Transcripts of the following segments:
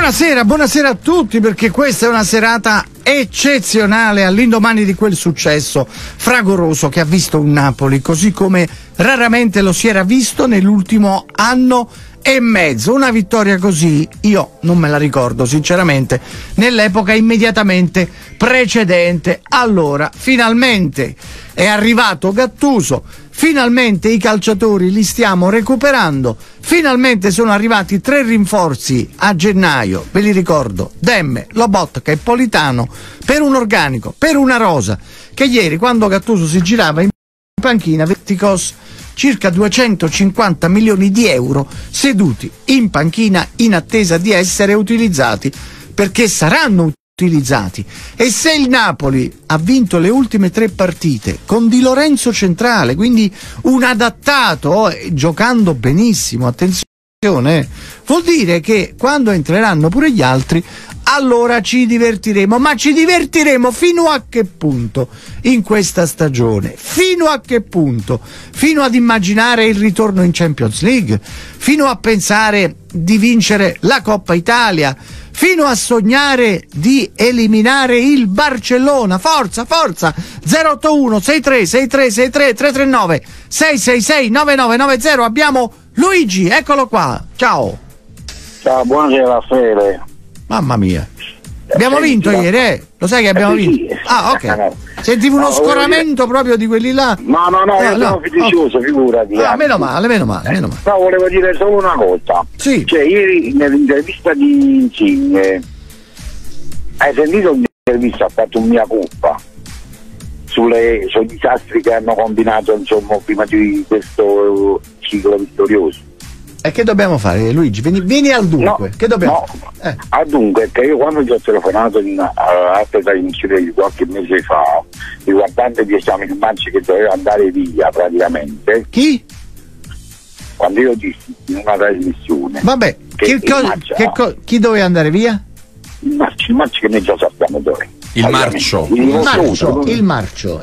Buonasera, buonasera a tutti, perché questa è una serata eccezionale all'indomani di quel successo fragoroso che ha visto un Napoli così come raramente lo si era visto nell'ultimo anno e mezzo. Una vittoria così io non me la ricordo sinceramente nell'epoca immediatamente precedente. Allora, finalmente è arrivato Gattuso, finalmente i calciatori li stiamo recuperando, finalmente sono arrivati 3 rinforzi a gennaio, ve li ricordo: Demme, Lobotka e Politano, per un organico, per una rosa che ieri, quando Gattuso si girava in panchina, Verticos circa 250 milioni di euro seduti in panchina in attesa di essere utilizzati, perché saranno utilizzati. E se il Napoli ha vinto le ultime 3 partite con Di Lorenzo centrale, quindi un adattato, giocando benissimo, attenzione, vuol dire che quando entreranno pure gli altri, allora ci divertiremo. Ma ci divertiremo fino a che punto in questa stagione? Fino a che punto? Fino ad immaginare il ritorno in Champions League? Fino a pensare di vincere la Coppa Italia? Fino a sognare di eliminare il Barcellona? Forza, forza! 081 63 63 63 339 666 9990. Abbiamo Luigi, eccolo qua. Ciao. Ciao, buonasera Raffaele. Mamma mia, abbiamo vinto ieri, eh? Lo sai che abbiamo vinto? Ah, ok. Sentivo uno scoramento proprio di quelli là. No, io sono fiducioso, figurati. Meno male, meno male. No, volevo dire solo una cosa. Sì. Cioè, ieri nell'intervista di Insigne, hai sentito l'intervista, ha fatto un mia colpa sui disastri che hanno combinato, insomma, prima di questo ciclo vittorioso. E che dobbiamo fare, Luigi? Vieni al dunque. Che dobbiamo fare? Al dunque, che io quando ti ho telefonato all'inizio di qualche mese fa, riguardante gli esami di Manci che doveva andare via praticamente. Chi? Quando io dissi in una trasmissione. Vabbè, chi doveva andare via? Il Marci che noi già sappiamo dove. Il Marcio. Il Marcio.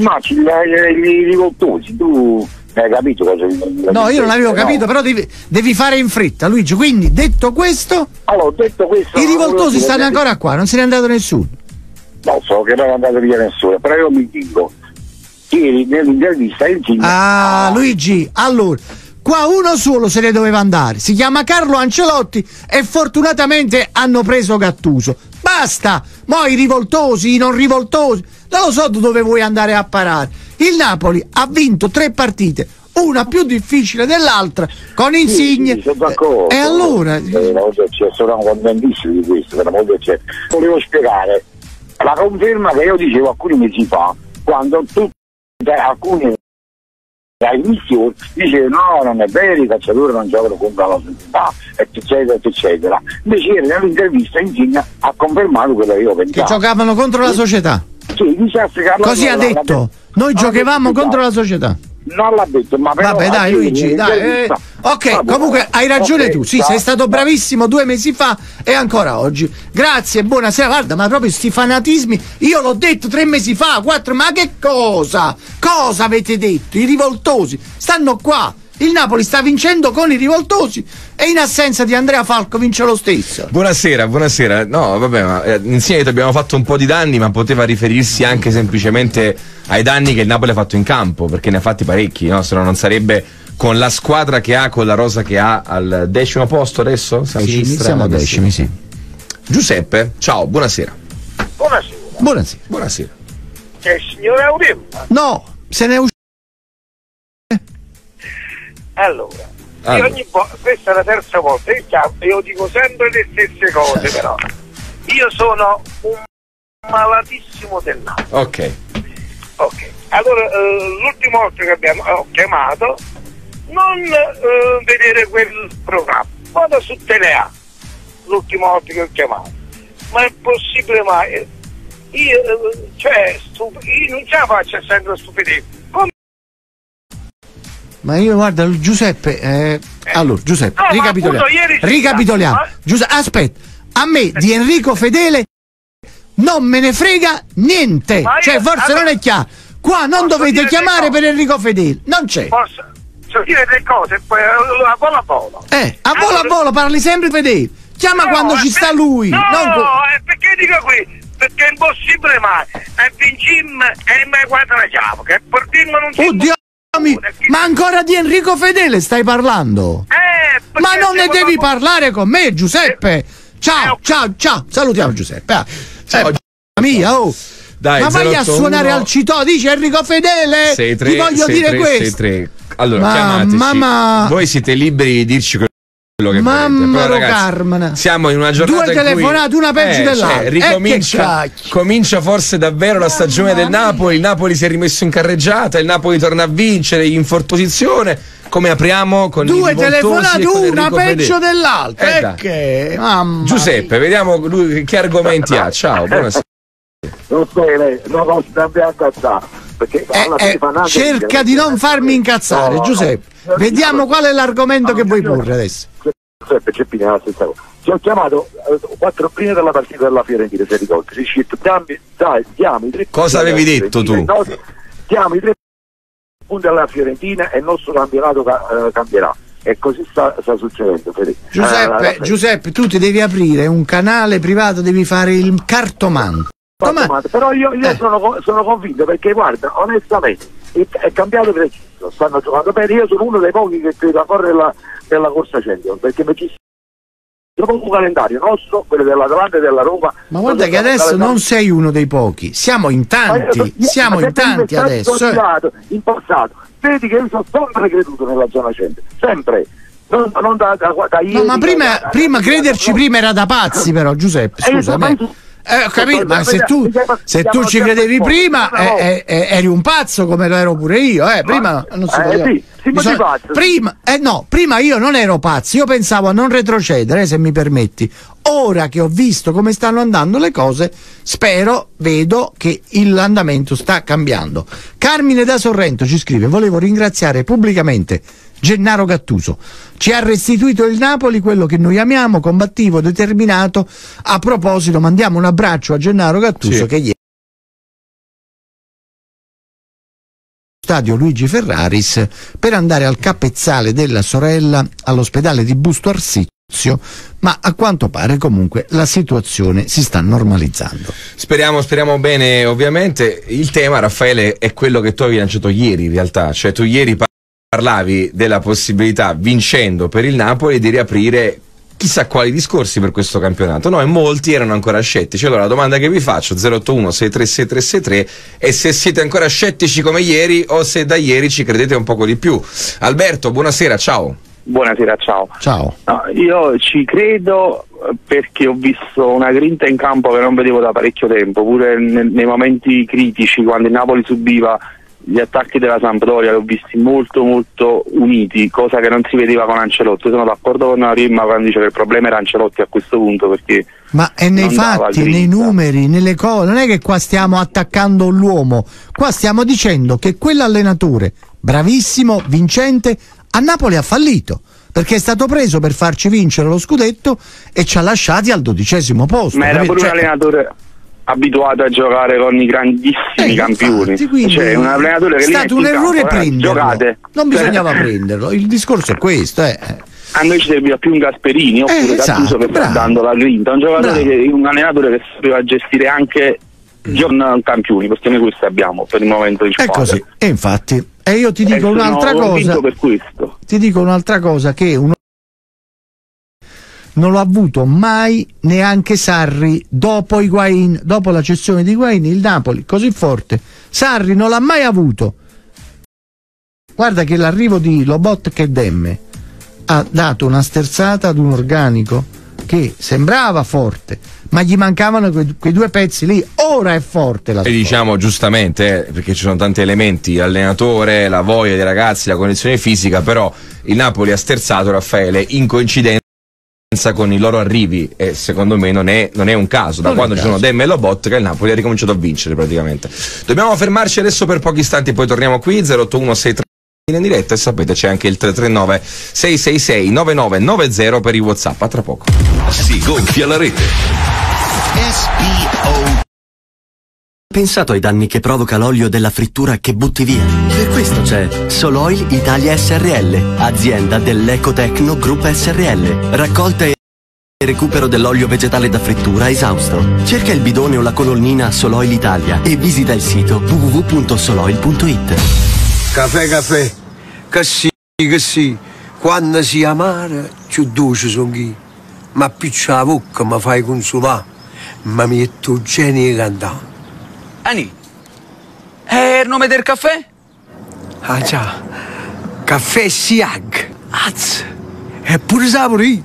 I rivoltosi, tu hai capito cosa? No, io non avevo capito, però devi fare in fretta, Luigi. Quindi, detto questo, i rivoltosi stanno ancora qua, non se n'è andato nessuno. No, so che non è andato via nessuno, però io mi dico, ieri nell'intervista Luigi, allora, qua uno solo se ne doveva andare, si chiama Carlo Ancelotti e fortunatamente hanno preso Gattuso. Basta! Mo' i rivoltosi, i non rivoltosi, non lo so dove vuoi andare a parare. Il Napoli ha vinto 3 partite, una più difficile dell'altra, con Insigne. Sì, sono d'accordo. E allora? Sono contentissimo di questo, volevo spiegare la conferma che io dicevo alcuni mesi fa, quando alcuni all'inizio dicevano no, non è vero, i calciatori non giocano contro la società, eccetera. Invece ieri nell'intervista Insigne ha confermato quello che io pensavo. Che giocavano contro la società? Sì, così ha detto. Noi giocavamo contro la società. Non l'ha detto, ma però. Vabbè, dai, Luigi, dai. Ok, comunque hai ragione tu. Sì, sei stato bravissimo 2 mesi fa e ancora oggi. Grazie, buonasera. Guarda, ma proprio sti fanatismi. Io l'ho detto 3 mesi fa, 4. Ma che cosa? Cosa avete detto? I rivoltosi stanno qua. Il Napoli sta vincendo con i rivoltosi e in assenza di Andrea Falco vince lo stesso. Buonasera. No, vabbè, ma insieme abbiamo fatto un po' di danni, ma poteva riferirsi anche semplicemente ai danni che il Napoli ha fatto in campo, perché ne ha fatti parecchi, no? Se no non sarebbe con la squadra che ha, con la rosa che ha, al 10° posto adesso? Siamo 10, sì. Giuseppe, ciao, buonasera. Buonasera. C'è il signore Aurelio? No, se ne è uscito. Allora. Questa è la terza volta, io dico sempre le stesse cose, però io sono un malatissimo del Napoli. Ok. Allora l'ultima volta che ho chiamato, non vedere quel programma, vado su Telea l'ultima volta che ho chiamato, ma è possibile mai? Io non ce la faccio a sempre stupidire. Ma io guarda Giuseppe, allora Giuseppe, ricapitoliamo. Giuseppe, aspetta, a me di Enrico Fedele non me ne frega niente, forse non è chiaro. Qua non dovete chiamare per Enrico Fedele, non c'è. Posso dire le cose e poi a volo. A volo parli sempre Fedele. chiama quando ci sta lui. No, perché dico qui? Perché è impossibile mai. E vincim e mi quadragiamo, che portiamo non si Oddio, ma ancora di Enrico Fedele stai parlando? Ma non ne devi parlare con me, Giuseppe. Ciao, salutiamo Giuseppe. Mia, oh. Dai, ma vai a suonare al Citò, dice Enrico Fedele. 6-3, ti voglio dire questo. 6-3. Allora, chiamateci. Voi siete liberi di dirci quello che volete. Però, ragazzi, siamo in una giornata 2 telefonate, una peggio dell'altra. Comincia forse davvero la stagione del Napoli. Il Napoli si è rimesso in carreggiata, il Napoli torna a vincere in forposizione. Come apriamo con 2 telefonate, una peggio Fedele. dell'altra. Giuseppe, vediamo lui che argomenti ha. Ciao, buonasera. Non stiamo incazzare, perché cerca di non farmi incazzare, Giuseppe. Vediamo qual è l'argomento che vuoi porre adesso. Giuseppe Ceppini è la stessa cosa. Ci ho chiamato 4 prime della partita della Fiorentina, se ricordi. Diamo i 3 cosa avevi detto tu? Diamo i 3 punti alla Fiorentina e il nostro campionato cambierà. E così sta succedendo, Federico. Giuseppe, tu ti devi aprire un canale privato, devi fare il cartomante. Però io sono convinto, perché guarda, onestamente è cambiato preciso, stanno giocando bene. Io sono uno dei pochi che credo ancora nella corsa Champions, perché dopo un calendario nostro, quello dell'Atalanta e della Roma. Ma guarda che adesso non sei uno dei pochi, siamo in tanti, adesso. In passato, vedi che io sono sempre creduto nella zona Champions, sempre. Non da ieri. No, ma prima crederci prima era da pazzi, però Giuseppe, scusa me. Ho capito, ma se tu ci credevi prima eri un pazzo come lo ero pure io, prima non si poteva. Prima io non ero pazzo, io pensavo a non retrocedere, se mi permetti. Ora che ho visto come stanno andando le cose, vedo che l'andamento sta cambiando. Carmine da Sorrento ci scrive: volevo ringraziare pubblicamente Gennaro Gattuso, ci ha restituito il Napoli, quello che noi amiamo, combattivo, determinato. A proposito, mandiamo un abbraccio a Gennaro Gattuso, che ieri stadio Luigi Ferraris per andare al capezzale della sorella all'ospedale di Busto Arsizio, ma a quanto pare comunque la situazione si sta normalizzando. Speriamo bene, ovviamente. Il tema, Raffaele, è quello che tu avevi lanciato ieri, in realtà, cioè tu ieri parlavi della possibilità, vincendo per il Napoli, di riaprire chissà quali discorsi per questo campionato. No, e molti erano ancora scettici. Allora la domanda che vi faccio: 081-636363, e se siete ancora scettici come ieri o se da ieri ci credete un poco di più. Alberto, buonasera, ciao. Buonasera, ciao. No, io ci credo perché ho visto una grinta in campo che non vedevo da parecchio tempo, pure nei momenti critici, quando il Napoli subiva gli attacchi della Sampdoria, li ho visti molto molto uniti, cosa che non si vedeva con Ancelotti. Sono d'accordo con Arima quando dice che il problema era Ancelotti a questo punto, perché ma è nei fatti, nei numeri, nelle cose. Non è che qua stiamo attaccando l'uomo, qua stiamo dicendo che quell'allenatore bravissimo, vincente, a Napoli ha fallito, perché è stato preso per farci vincere lo scudetto e ci ha lasciati al 12° posto. Ma era pure un allenatore abituato a giocare con i grandissimi campioni, cioè un allenatore che è stato un errore prenderlo, non bisognava cioè, prenderlo. Il discorso è questo, A noi ci serviva più un Gasperini oppure Gattuso, che sta dando la grinta, un allenatore che sapeva gestire anche campioni, perché noi questo abbiamo per il momento di squadra. È così, e infatti, e io ti dico un'altra cosa, per questo. Ti dico un'altra cosa, che non l'ha avuto mai neanche Sarri dopo Higuain, dopo la cessione di Higuain. Il Napoli così forte Sarri non l'ha mai avuto. Guarda che l'arrivo di Lobotka e Demme ha dato una sterzata ad un organico che sembrava forte, ma gli mancavano quei 2 pezzi lì. Ora è forte la squadra. E diciamo giustamente, perché ci sono tanti elementi: l'allenatore, la voglia dei ragazzi, la condizione fisica. Però il Napoli ha sterzato, Raffaele, in coincidenza con i loro arrivi, e secondo me non è un caso. Da quando ci sono Demme e Lobotka, il Napoli ha ricominciato a vincere praticamente. Dobbiamo fermarci adesso per pochi istanti, poi torniamo qui. 08163 in diretta, e sapete c'è anche il 339 666 9990 per i WhatsApp. A tra poco. Si gonfia la rete. SPO. Pensato ai danni che provoca l'olio della frittura che butti via? Per questo c'è Soloil Italia SRL, azienda dell'Ecotecno Group SRL. Raccolta e recupero dell'olio vegetale da frittura esausto. Cerca il bidone o la colonnina Soloil Italia e visita il sito www.soloil.it. Caffè, che sì, quando si amara, più dolce sono chi. Ma più c'è la bocca mi fai consolare, ma mi metto genio cantare. Ani, è il nome del caffè? Ah già, caffè Siag, azz, è pure saporito.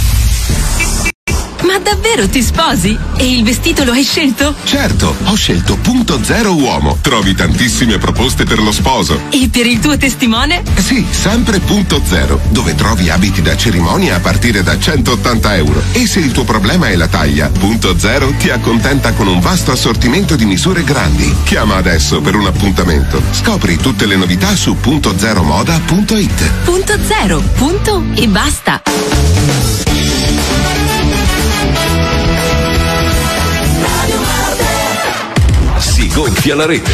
Ma davvero ti sposi? E il vestito lo hai scelto? Certo, ho scelto Punto Zero Uomo. Trovi tantissime proposte per lo sposo. E per il tuo testimone? Sì, sempre Punto Zero, dove trovi abiti da cerimonia a partire da 180 euro. E se il tuo problema è la taglia, Punto Zero ti accontenta con un vasto assortimento di misure grandi. Chiama adesso per un appuntamento. Scopri tutte le novità su puntozeromoda.it. Punto Zero, punto e basta. Si gonfia la rete.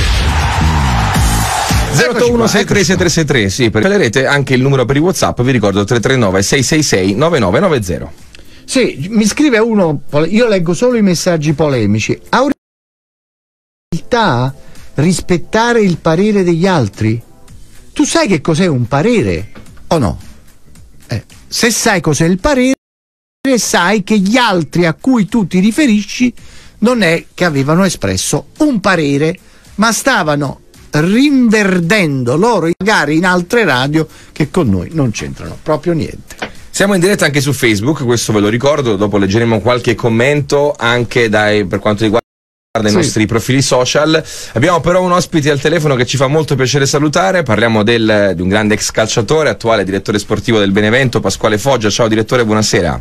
081-636-363, sì, per la rete anche il numero per i WhatsApp, vi ricordo 339-666-9990. Sì, mi scrive uno, io leggo solo i messaggi polemici. Ha rispettare il parere degli altri? Tu sai che cos'è un parere o no? Se sai cos'è il parere, sai che gli altri a cui tu ti riferisci non è che avevano espresso un parere, ma stavano rinverdendo loro magari in altre radio che con noi non c'entrano proprio niente. Siamo in diretta anche su Facebook, questo ve lo ricordo, dopo leggeremo qualche commento anche per quanto riguarda i nostri profili social. Abbiamo però un ospite al telefono che ci fa molto piacere salutare. Parliamo di un grande ex calciatore, attuale direttore sportivo del Benevento, Pasquale Foggia. Ciao direttore, buonasera.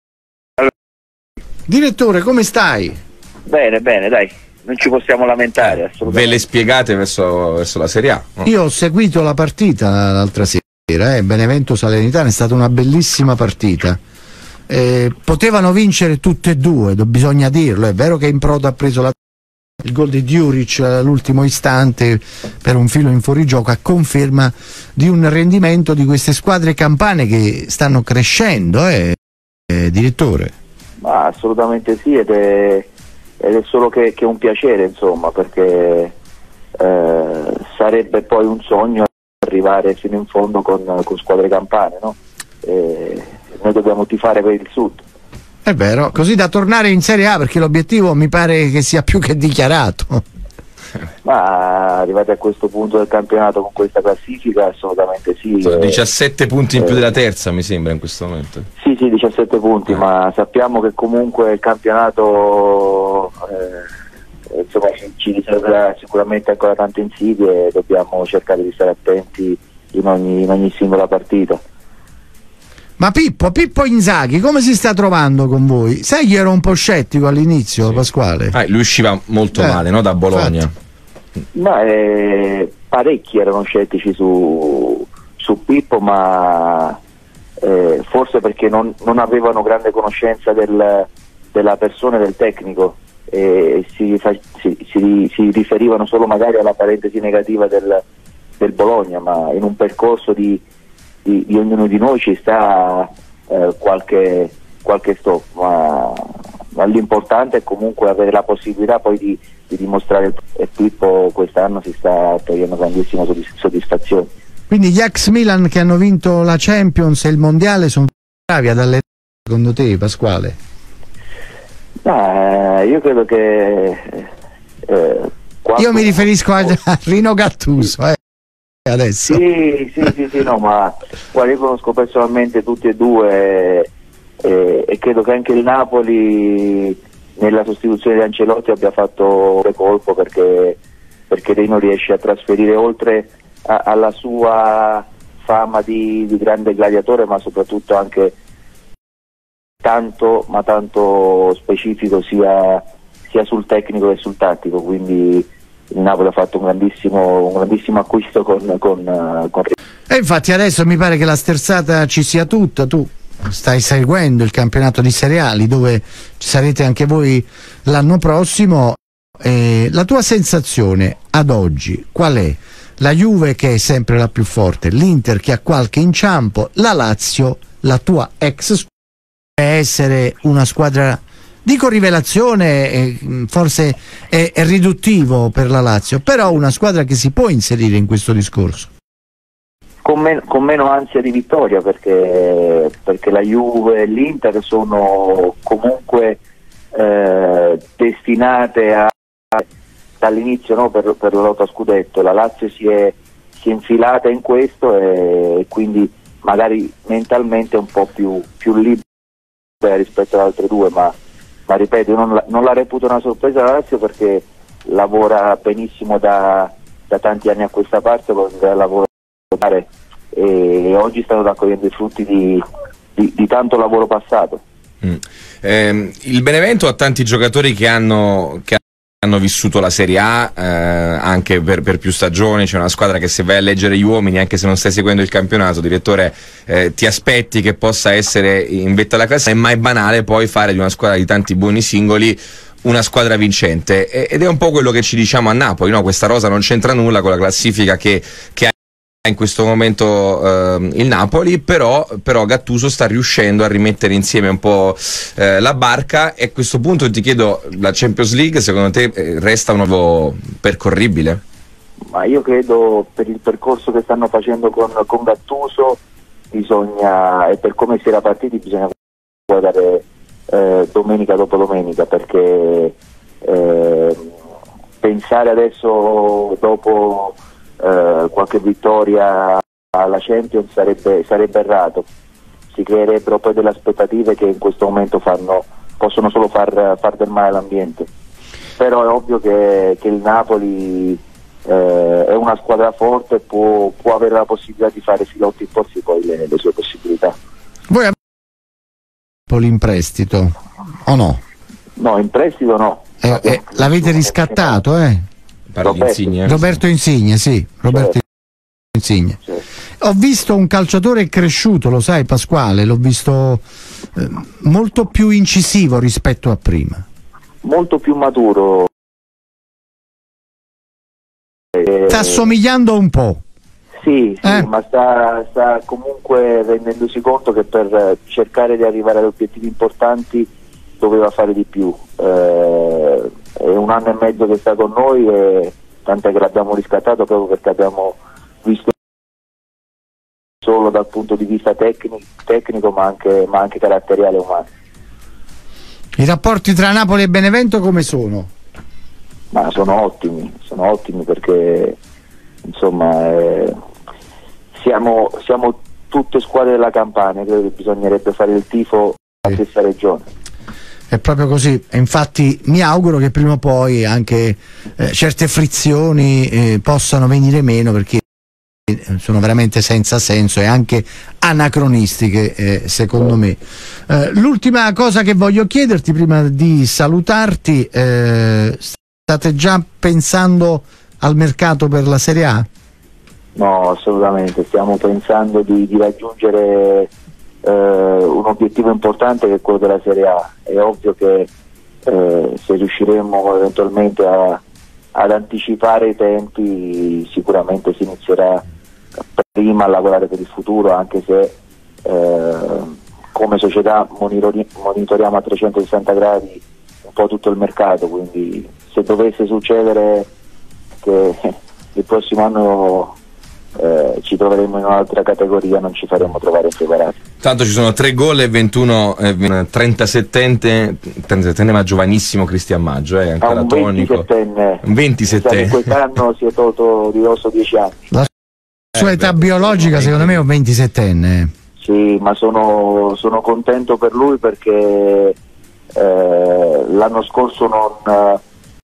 Direttore, come stai? Bene, dai, non ci possiamo lamentare, assolutamente. Ve le spiegate verso la Serie A? No? Io ho seguito la partita l'altra sera, Benevento-Salernitana, è stata una bellissima partita. Potevano vincere tutte e due, bisogna dirlo. È vero che Improda ha preso il gol di Djuric all'ultimo istante per un filo in fuorigioco, a conferma di un rendimento di queste squadre campane che stanno crescendo, direttore? Ma assolutamente sì, ed è solo che un piacere, insomma, perché sarebbe poi un sogno arrivare fino in fondo con squadre campane, no? Noi dobbiamo tifare per il Sud. È vero, così da tornare in Serie A, perché l'obiettivo mi pare che sia più che dichiarato. Ma arrivati a questo punto del campionato con questa classifica, assolutamente sì. 17 punti in più della terza, mi sembra, in questo momento. Sì, 17 punti, ma sappiamo che comunque il campionato insomma, ci riserverà sicuramente ancora tante insidie e dobbiamo cercare di stare attenti in ogni singola partita. Ma Pippo Inzaghi come si sta trovando con voi? Sai che ero un po' scettico all'inizio, sì. Pasquale? Lui usciva molto male, no? Da Bologna. Ma parecchi erano scettici su Pippo, ma forse perché non avevano grande conoscenza della persona e del tecnico, e si riferivano solo magari alla parentesi negativa del Bologna, ma in un percorso di ognuno di noi ci sta qualche stop, ma l'importante è comunque avere la possibilità poi di dimostrare, e Pippo quest'anno si sta togliendo grandissime soddisfazioni. Quindi gli ex Milan che hanno vinto la Champions e il Mondiale sono bravi ad allenare, secondo te, Pasquale? Io credo che io mi riferisco a Rino Gattuso, adesso. Sì, no, ma guarda, io conosco personalmente tutti e due e credo che anche il Napoli nella sostituzione di Ancelotti abbia fatto colpo, perché Rino riesce a trasferire, oltre alla sua fama di grande gladiatore, ma soprattutto anche tanto specifico sia sul tecnico che sul tattico, quindi il Napoli ha fatto un grandissimo acquisto con e infatti adesso mi pare che la sterzata ci sia tutta. Tu stai seguendo il campionato di Serie A, dove ci sarete anche voi l'anno prossimo. La tua sensazione ad oggi qual è? La Juve che è sempre la più forte, l'Inter che ha qualche inciampo, la Lazio, la tua ex squadra, essere una squadra, dico rivelazione, forse è riduttivo per la Lazio, però una squadra che si può inserire in questo discorso. Con meno ansia di vittoria, perché la Juve e l'Inter sono comunque destinate a, dall'inizio, no, per la lotta a scudetto. La Lazio si è infilata in questo e quindi magari mentalmente è un po' più libera rispetto alle altre due, ma ripeto, io non la reputo una sorpresa la Lazio, perché lavora benissimo da tanti anni a questa parte con un gran lavoro, e oggi stanno raccogliendo i frutti di tanto lavoro passato. Il Benevento ha tanti giocatori che hanno vissuto la Serie A anche per più stagioni. C'è una squadra che, se vai a leggere gli uomini, anche se non stai seguendo il campionato, direttore, ti aspetti che possa essere in vetta alla classe, ma è banale poi fare di una squadra di tanti buoni singoli una squadra vincente, ed è un po' quello che ci diciamo a Napoli, no? Questa rosa non c'entra nulla con la classifica che ha in questo momento il Napoli, però Gattuso sta riuscendo a rimettere insieme un po' la barca, e a questo punto ti chiedo, la Champions League secondo te resta un nuovo percorribile? Ma io credo, per il percorso che stanno facendo con Gattuso, bisogna, e per come si era partiti, bisogna guardare domenica dopo domenica, perché pensare adesso, dopo qualche vittoria alla Champions, sarebbe errato. Si creerebbero poi delle aspettative che in questo momento possono solo far del male all'ambiente. Però è ovvio che il Napoli è una squadra forte, può avere la possibilità di fare filotti forti poi le sue possibilità. Voi avete Napoli in prestito o no? No, in prestito no. L'avete riscattato, Roberto Insigne, sì, Roberto Insigne. Ho visto un calciatore cresciuto, lo sai Pasquale, l'ho visto molto più incisivo rispetto a prima. Molto più maturo. Sta assomigliando un po'. Sì, ma sta comunque rendendosi conto che per cercare di arrivare ad obiettivi importanti doveva fare di più. È un anno e mezzo che sta con noi, e tant'è che l'abbiamo riscattato proprio perché abbiamo visto solo dal punto di vista tecnico ma anche caratteriale e umano. I rapporti tra Napoli e Benevento come sono? Ma sono ottimi perché insomma siamo tutte squadre della Campania, credo che bisognerebbe fare il tifo alla stessa regione. È proprio così, e infatti mi auguro che prima o poi anche certe frizioni possano venire meno, perché sono veramente senza senso e anche anacronistiche, secondo me. L'ultima cosa che voglio chiederti prima di salutarti, state già pensando al mercato per la Serie A? No, assolutamente, stiamo pensando di raggiungere un obiettivo importante, che è quello della Serie A. È ovvio che se riusciremo eventualmente ad anticipare i tempi, sicuramente si inizierà prima a lavorare per il futuro, anche se come società monitoriamo a 360 gradi un po' tutto il mercato, quindi se dovesse succedere che il prossimo anno ci troveremo in un'altra categoria, non ci faremo trovare impreparati. Tanto ci sono 3 gol e 37enne ma giovanissimo Cristian Maggio, ancora tonico. Un 27enne. Quest'anno si è tolto di rosso 10 anni. La sua età biologica secondo me è un 27enne. Sì, ma sono contento per lui, perché l'anno scorso non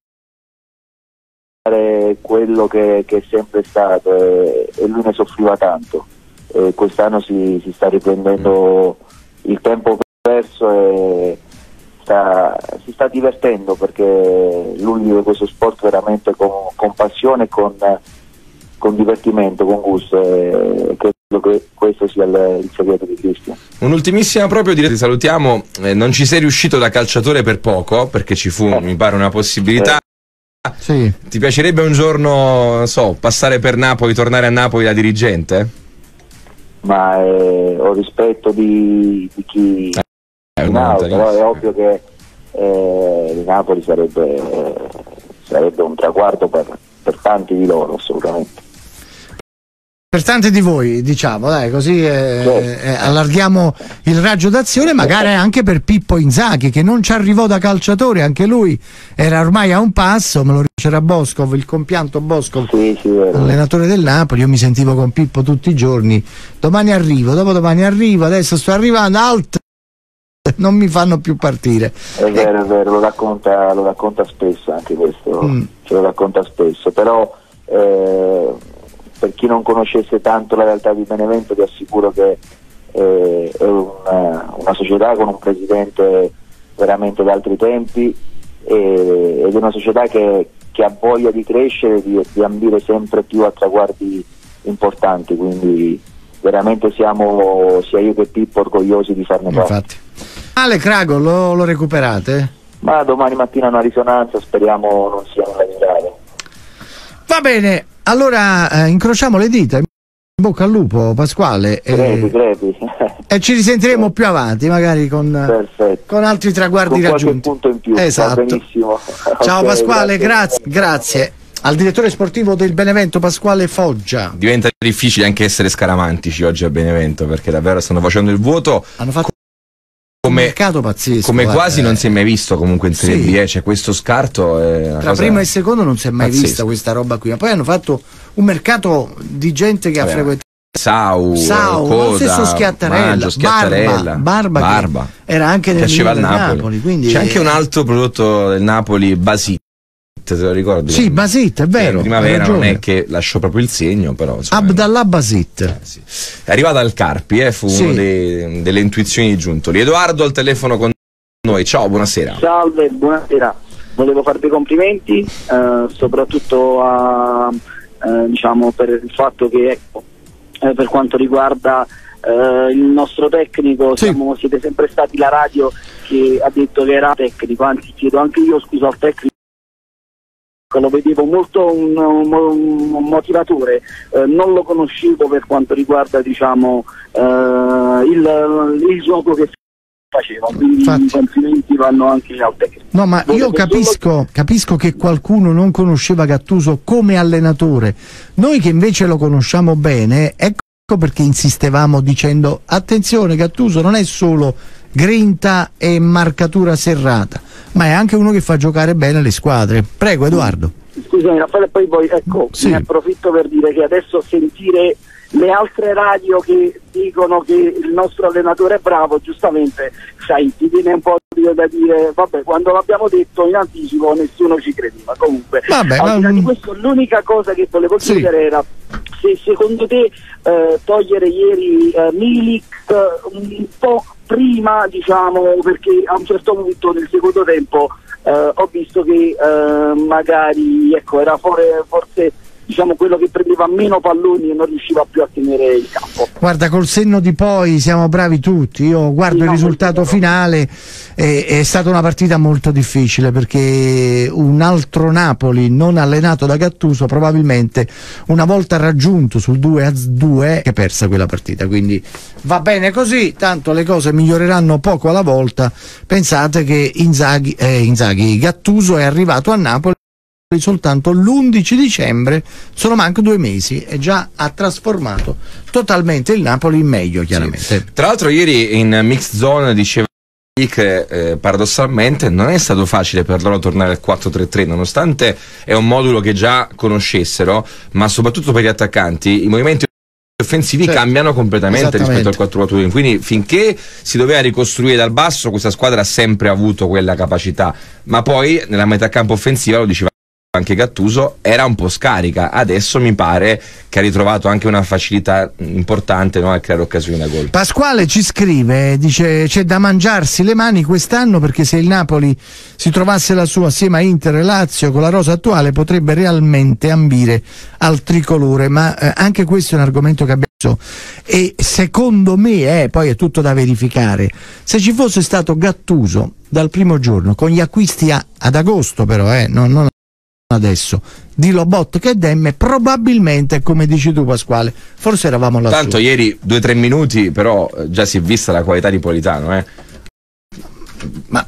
quello che è sempre stato, e lui ne soffriva tanto, e quest'anno si sta riprendendo il tempo perso e si sta divertendo, perché lui vive questo sport veramente con passione e con divertimento, con gusto, e credo che questo sia il segreto di Cristian. Un'ultimissima proprio, ti salutiamo. Non ci sei riuscito da calciatore per poco, perché ci fu mi pare una possibilità. Sì. Ti piacerebbe un giorno, passare per Napoli, tornare a Napoli da dirigente? Ma ho rispetto di chi al però 90. è ovvio che il Napoli sarebbe un traguardo per tanti di loro, assolutamente. Per tanti di voi, diciamo, dai, così allarghiamo il raggio d'azione, magari anche per Pippo Inzaghi, che non ci arrivò da calciatore, anche lui era ormai a un passo, me lo c'era Boscov, il compianto Boscov, allenatore del Napoli. Io mi sentivo con Pippo tutti i giorni, domani arrivo, dopodomani arrivo, adesso sto arrivando, alt, non mi fanno più partire. È vero, lo racconta spesso anche questo, ce lo racconta spesso, però per chi non conoscesse tanto la realtà di Benevento vi assicuro che è una società con un presidente veramente d'altri tempi ed è una società che ha voglia di crescere, di ambire sempre più a traguardi importanti, quindi veramente siamo, sia io che Pippo, orgogliosi di farne parte. Infatti. Ale Crago, lo recuperate? Ma domani mattina una risonanza, speriamo non sia nulla di grave. Va bene, allora incrociamo le dita, in bocca al lupo Pasquale, crepi. E ci risentiremo più avanti, magari con altri traguardi con raggiunti. Punto in più. Esatto. Va benissimo. Ciao Okay, Pasquale, grazie. Al direttore sportivo del Benevento Pasquale Foggia. Diventa difficile anche essere scaramantici oggi a Benevento, perché davvero stanno facendo il vuoto. Hanno fatto un mercato pazzesco, come quasi non si è mai visto comunque in Serie B, c'è questo scarto. Tra primo e secondo non si è mai vista questa roba qui, ma poi hanno fatto un mercato di gente che ha frequentato Sau, Coda, lo stesso Schiattarella, Barba. Era anche nel Napoli, quindi c'è anche un altro prodotto del Napoli, Basit, te lo ricordi? Sì, Basit, è vero. Primavera non è che lasciò proprio il segno, però insomma, Abdallah Basit. Sì. È arrivato al Carpi, fu una delle intuizioni di Giuntoli. Edoardo al telefono con noi. Ciao, buonasera. Salve, buonasera. Volevo farvi i complimenti, soprattutto diciamo per il fatto che per quanto riguarda il nostro tecnico, siete sempre stati la radio che ha detto che era tecnico, anzi chiedo anche io scusa al tecnico, lo vedevo molto un motivatore, non lo conoscevo per quanto riguarda diciamo il gioco che faceva, quindi i complimenti vanno anche al tecnico. No, ma io capisco che qualcuno non conosceva Gattuso come allenatore, noi che invece lo conosciamo bene, ecco perché insistevamo dicendo attenzione, Gattuso non è solo grinta e marcatura serrata, ma è anche uno che fa giocare bene le squadre. Prego Edoardo. Scusami Raffaele, poi ne approfitto per dire che adesso sentire le altre radio che dicono che il nostro allenatore è bravo, giustamente sai, ti viene un po' da dire vabbè, quando l'abbiamo detto in anticipo nessuno ci credeva. Comunque al di là di questo, l'unica cosa che volevo chiedere era se secondo te togliere ieri Milik un po' prima, diciamo, perché a un certo punto nel secondo tempo ho visto che magari era forse diciamo quello che prendeva meno palloni e non riusciva più a tenere il campo. Guarda, col senno di poi siamo bravi tutti, io guardo il risultato finale, è stata una partita molto difficile perché un altro Napoli non allenato da Gattuso probabilmente una volta raggiunto sul 2-2 che persa quella partita, quindi va bene così, tanto le cose miglioreranno poco alla volta. Pensate che Gattuso è arrivato a Napoli soltanto l'11 dicembre, sono manco 2 mesi e già ha trasformato totalmente il Napoli in meglio, chiaramente. Tra l'altro ieri in Mixed Zone diceva che paradossalmente non è stato facile per loro tornare al 4-3-3, nonostante è un modulo che già conoscessero, ma soprattutto per gli attaccanti i movimenti offensivi cambiano completamente rispetto al 4-4-2, quindi finché si doveva ricostruire dal basso questa squadra ha sempre avuto quella capacità, ma poi nella metà campo offensiva, lo diceva anche Gattuso, era un po' scarica. Adesso mi pare che ha ritrovato anche una facilità importante, no, a creare occasioni da gol. Pasquale ci scrive, dice c'è da mangiarsi le mani quest'anno perché se il Napoli si trovasse la sua assieme a Inter e Lazio con la rosa attuale potrebbe realmente ambire al tricolore, ma anche questo è un argomento che abbiamo e secondo me poi è tutto da verificare. Se ci fosse stato Gattuso dal primo giorno con gli acquisti ad agosto, però non adesso, di Lobotka e Demme, probabilmente, come dici tu Pasquale, forse eravamo lassù. Tanto ieri 2-3 minuti però già si è vista la qualità di Politano,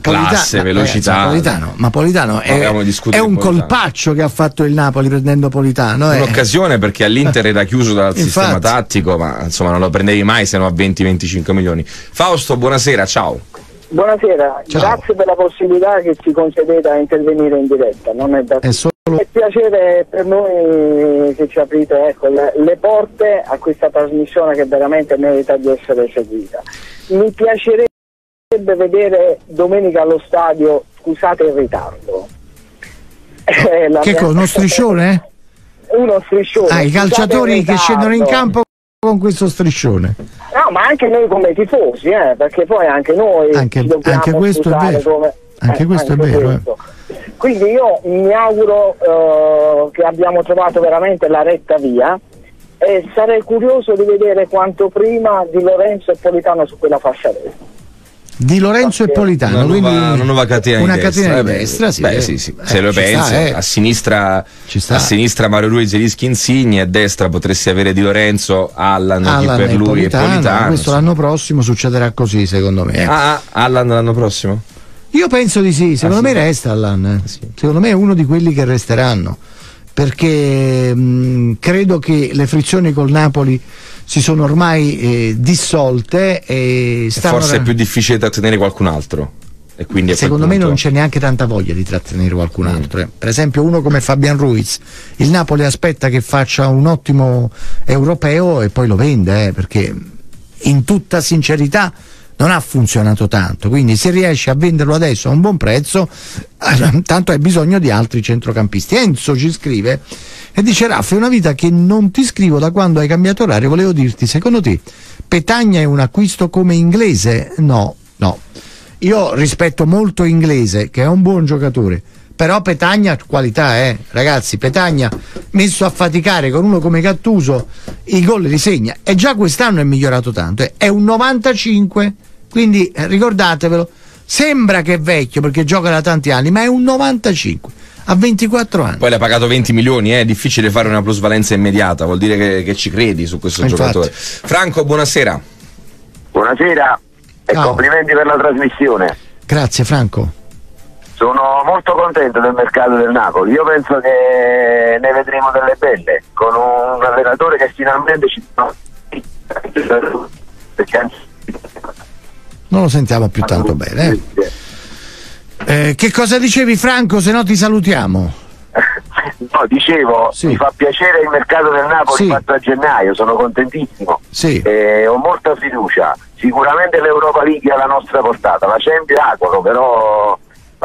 classe, velocità. Napolitano è un colpaccio che ha fatto il Napoli prendendo Politano. Un'occasione, perché all'Inter era chiuso dal sistema tattico, ma insomma non lo prendevi mai se no a 20-25 milioni. Fausto, buonasera, ciao. Buonasera, grazie per la possibilità che ci concedete a intervenire in diretta. Non è da È piacere per noi che ci aprite le porte a questa trasmissione che veramente merita di essere seguita. Mi piacerebbe vedere domenica allo stadio, scusate il ritardo. Che cosa, uno striscione? Uno striscione. I calciatori che scendono in campo con questo striscione. No, ma anche noi come tifosi, perché poi anche noi anche questo è vero. Anche questo è vero. Quindi io mi auguro che abbiamo trovato veramente la retta via e sarei curioso di vedere quanto prima Di Lorenzo e Politano su quella fascia destra. Di Lorenzo e Politano, una nuova catena di destra. Sì. Se lo pensi, a sinistra Mario Rui, Zelinski, Insigne, a destra potresti avere Di Lorenzo, Allan per lui e Politano. Questo l'anno prossimo succederà così, secondo me. Allan l'anno prossimo? Io penso di sì, secondo me resta Allan. Secondo me è uno di quelli che resteranno, perché credo che le frizioni col Napoli si sono ormai dissolte e forse è più difficile trattenere qualcun altro, e quindi secondo me non c'è neanche tanta voglia di trattenere qualcun altro. Per esempio uno come Fabian Ruiz, il Napoli aspetta che faccia un ottimo europeo e poi lo vende, perché in tutta sincerità non ha funzionato tanto, quindi se riesce a venderlo adesso a un buon prezzo, tanto hai bisogno di altri centrocampisti. Enzo ci scrive e dice: Raffa, è una vita che non ti scrivo da quando hai cambiato orario, volevo dirti, secondo te Petagna è un acquisto come Inglese? No, io rispetto molto Inglese, che è un buon giocatore, però Petagna qualità, ragazzi. Petagna messo a faticare con uno come Gattuso i gol li segna, e già quest'anno è migliorato tanto, è un 95, quindi ricordatevelo. Sembra che è vecchio perché gioca da tanti anni, ma è un 95 a 24 anni. Poi l'ha pagato 20 milioni, è difficile fare una plusvalenza immediata, vuol dire che ci credi su questo giocatore. Franco, buonasera. Buonasera e complimenti per la trasmissione. Grazie Franco. Sono molto contento del mercato del Napoli, io penso che ne vedremo delle belle, con un allenatore che finalmente ci non lo sentiamo più tanto bene. Che cosa dicevi Franco, se no ti salutiamo? No, dicevo, mi fa piacere il mercato del Napoli fatto a gennaio, sono contentissimo, ho molta fiducia, sicuramente l'Europa League è alla nostra portata, la Champions però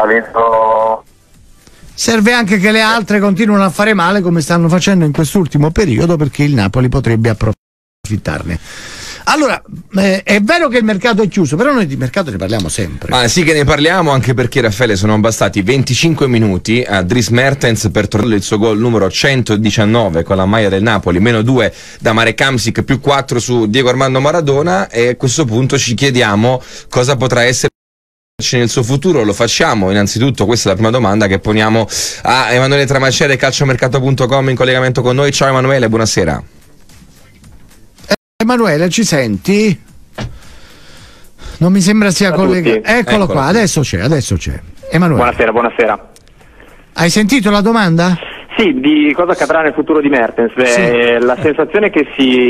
serve anche che le altre continuino a fare male come stanno facendo in quest'ultimo periodo, perché il Napoli potrebbe approfittarne. Allora, è vero che il mercato è chiuso, però noi di mercato ne parliamo sempre. Ma sì che ne parliamo, anche perché, Raffaele, sono bastati 25 minuti a Dries Mertens per tornare il suo gol numero 119 con la maglia del Napoli, -2 da Marek Hamsik, +4 su Diego Armando Maradona, e a questo punto ci chiediamo cosa potrà essere nel suo futuro. Lo facciamo innanzitutto, questa è la prima domanda che poniamo a Emanuele Tramacere, calciomercato.com, in collegamento con noi. Ciao Emanuele, buonasera. Emanuele, ci senti? Non mi sembra sia collegato. Eccolo qua, adesso c'è. Emanuele. Buonasera. Hai sentito la domanda? Sì, di cosa accadrà nel futuro di Mertens. La sensazione che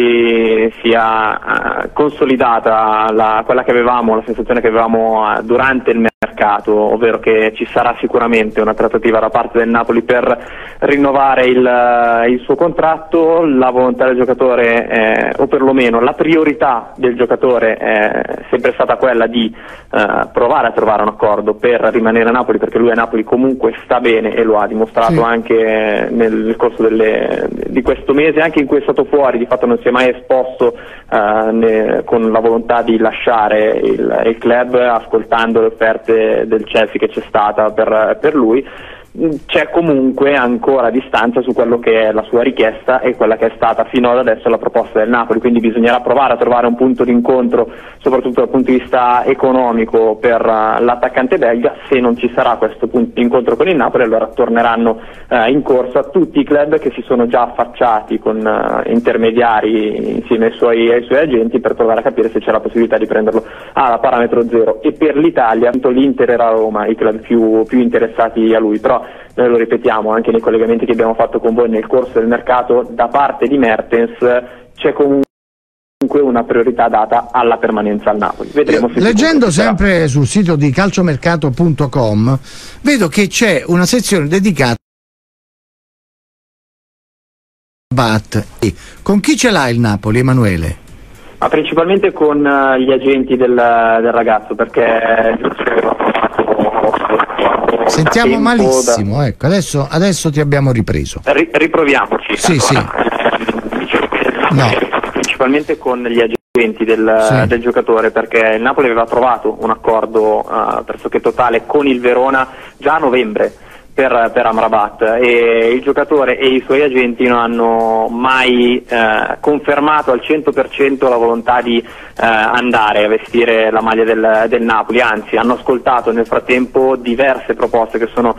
sia consolidata quella che avevamo, la sensazione che avevamo durante il mercato, ovvero che ci sarà sicuramente una trattativa da parte del Napoli per rinnovare il suo contratto. La volontà del giocatore, o perlomeno la priorità del giocatore, è sempre stata quella di provare a trovare un accordo per rimanere a Napoli, perché lui a Napoli comunque sta bene e lo ha dimostrato anche nel corso di questo mese, anche in cui è stato fuori. Di fatto non si è mai esposto con la volontà di lasciare il club, ascoltando le offerte del Chelsea che c'è stata per lui. c'è comunque ancora distanza su quello che è la sua richiesta e quella che è stata fino ad adesso la proposta del Napoli, quindi bisognerà provare a trovare un punto d'incontro, soprattutto dal punto di vista economico, per l'attaccante belga. Se non ci sarà questo punto d'incontro con il Napoli, allora torneranno in corsa tutti i club che si sono già affacciati con intermediari insieme ai suoi agenti, per provare a capire se c'è la possibilità di prenderlo a parametro zero. E per l'Italia l'Inter e la Roma i club più interessati a lui, però noi lo ripetiamo anche nei collegamenti che abbiamo fatto con voi nel corso del mercato, da parte di Mertens c'è comunque una priorità data alla permanenza al Napoli. Vedremo se leggendo sempre sul sito di calciomercato.com vedo che c'è una sezione dedicata a Amrabat. Con chi ce l'ha il Napoli, Emanuele? Ma principalmente con gli agenti del ragazzo, perché sentiamo malissimo, ecco, adesso ti abbiamo ripreso. Riproviamoci. Sì, sì. No. Principalmente con gli agenti del giocatore, perché il Napoli aveva trovato un accordo pressoché totale con il Verona già a novembre per Amrabat, e il giocatore e i suoi agenti non hanno mai confermato al 100% la volontà di andare a vestire la maglia del Napoli, anzi hanno ascoltato nel frattempo diverse proposte che sono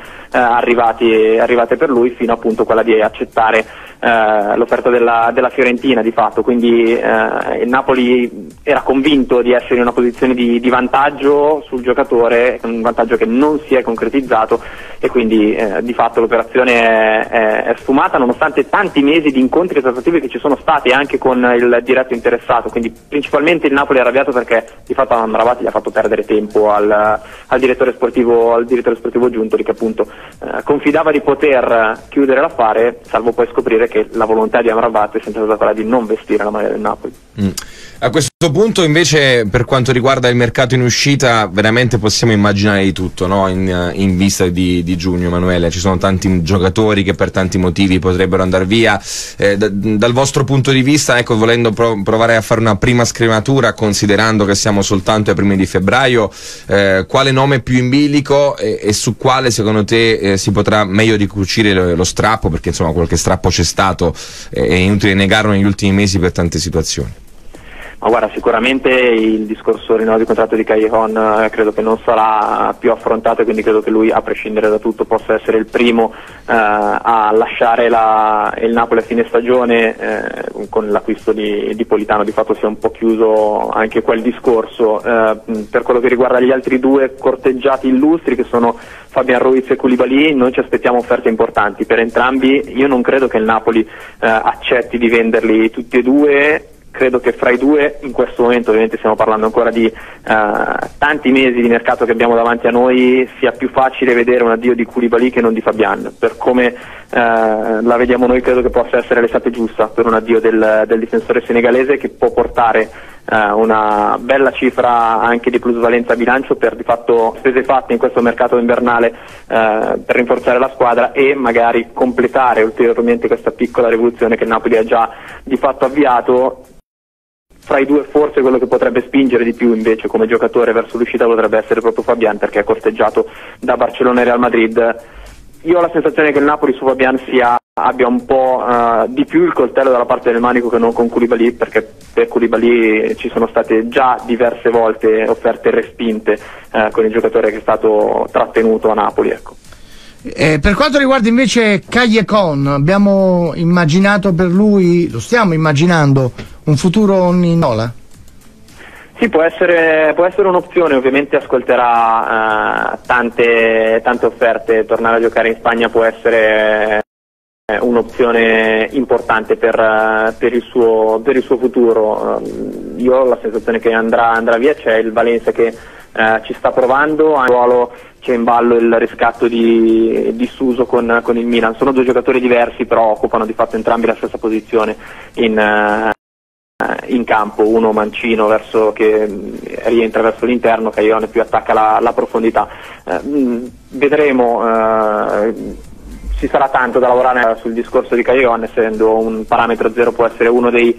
arrivate per lui, fino appunto quella di accettare l'offerta della Fiorentina di fatto. Quindi il Napoli era convinto di essere in una posizione di vantaggio sul giocatore, un vantaggio che non si è concretizzato, e quindi di fatto l'operazione è sfumata, nonostante tanti mesi di incontri e trattative che ci sono stati anche con il diretto interessato. Quindi principalmente il Napoli è arrabbiato perché di fatto Amrabat gli ha fatto perdere tempo al direttore sportivo Giuntoli, che appunto confidava di poter chiudere l'affare, salvo poi scoprire che la volontà di Amrabat è sempre stata quella di non vestire la maglia del Napoli. A questo punto invece, per quanto riguarda il mercato in uscita, veramente possiamo immaginare di tutto, no? In vista di giugno, Emanuele, ci sono tanti giocatori che per tanti motivi potrebbero andare via. Dal vostro punto di vista, ecco, volendo provare a fare una prima scrematura, considerando che siamo soltanto ai primi di febbraio, quale nome più in bilico e su quale secondo te si potrà meglio ricucire lo strappo, perché insomma qualche strappo c'è stato, è inutile negarlo negli ultimi mesi per tante situazioni. Ma guarda, sicuramente il discorso rinnovo di contratto di Callejon credo che non sarà più affrontato, e quindi credo che lui, a prescindere da tutto, possa essere il primo a lasciare il Napoli a fine stagione. Con l'acquisto di Politano di fatto si è un po' chiuso anche quel discorso. Per quello che riguarda gli altri due corteggiati illustri, che sono Fabian Ruiz e Koulibaly, noi ci aspettiamo offerte importanti per entrambi. Io non credo che il Napoli accetti di venderli tutti e due. Credo che fra i due, in questo momento ovviamente stiamo parlando ancora di tanti mesi di mercato che abbiamo davanti a noi, sia più facile vedere un addio di Koulibaly che non di Fabian. Per come la vediamo noi, credo che possa essere l'estate giusta per un addio del difensore senegalese, che può portare una bella cifra anche di plusvalenza a bilancio per di fatto spese fatte in questo mercato invernale per rinforzare la squadra e magari completare ulteriormente questa piccola rivoluzione che il Napoli ha già di fatto avviato. Fra i due forse quello che potrebbe spingere di più invece come giocatore verso l'uscita potrebbe essere proprio Fabian, perché è corteggiato da Barcellona e Real Madrid. Io ho la sensazione che il Napoli su Fabian abbia un po' di più il coltello dalla parte del manico che non con Koulibaly, perché per Koulibaly ci sono state già diverse volte offerte respinte con il giocatore che è stato trattenuto a Napoli, ecco. Per quanto riguarda invece Callejon, abbiamo immaginato per lui, lo stiamo immaginando, un futuro in Nola? Sì, può essere un'opzione, ovviamente ascolterà tante offerte. Tornare a giocare in Spagna può essere un'opzione importante per il suo futuro. Io ho la sensazione che andrà via. C'è il Valencia che ci sta provando, a ruolo c'è in ballo il riscatto di Suso con il Milan. Sono due giocatori diversi, però occupano di fatto entrambi la stessa posizione in campo, uno mancino che rientra verso l'interno, Callejon più attacca la profondità. Vedremo, ci sarà tanto da lavorare sul discorso di Callejon, essendo un parametro zero può essere uno dei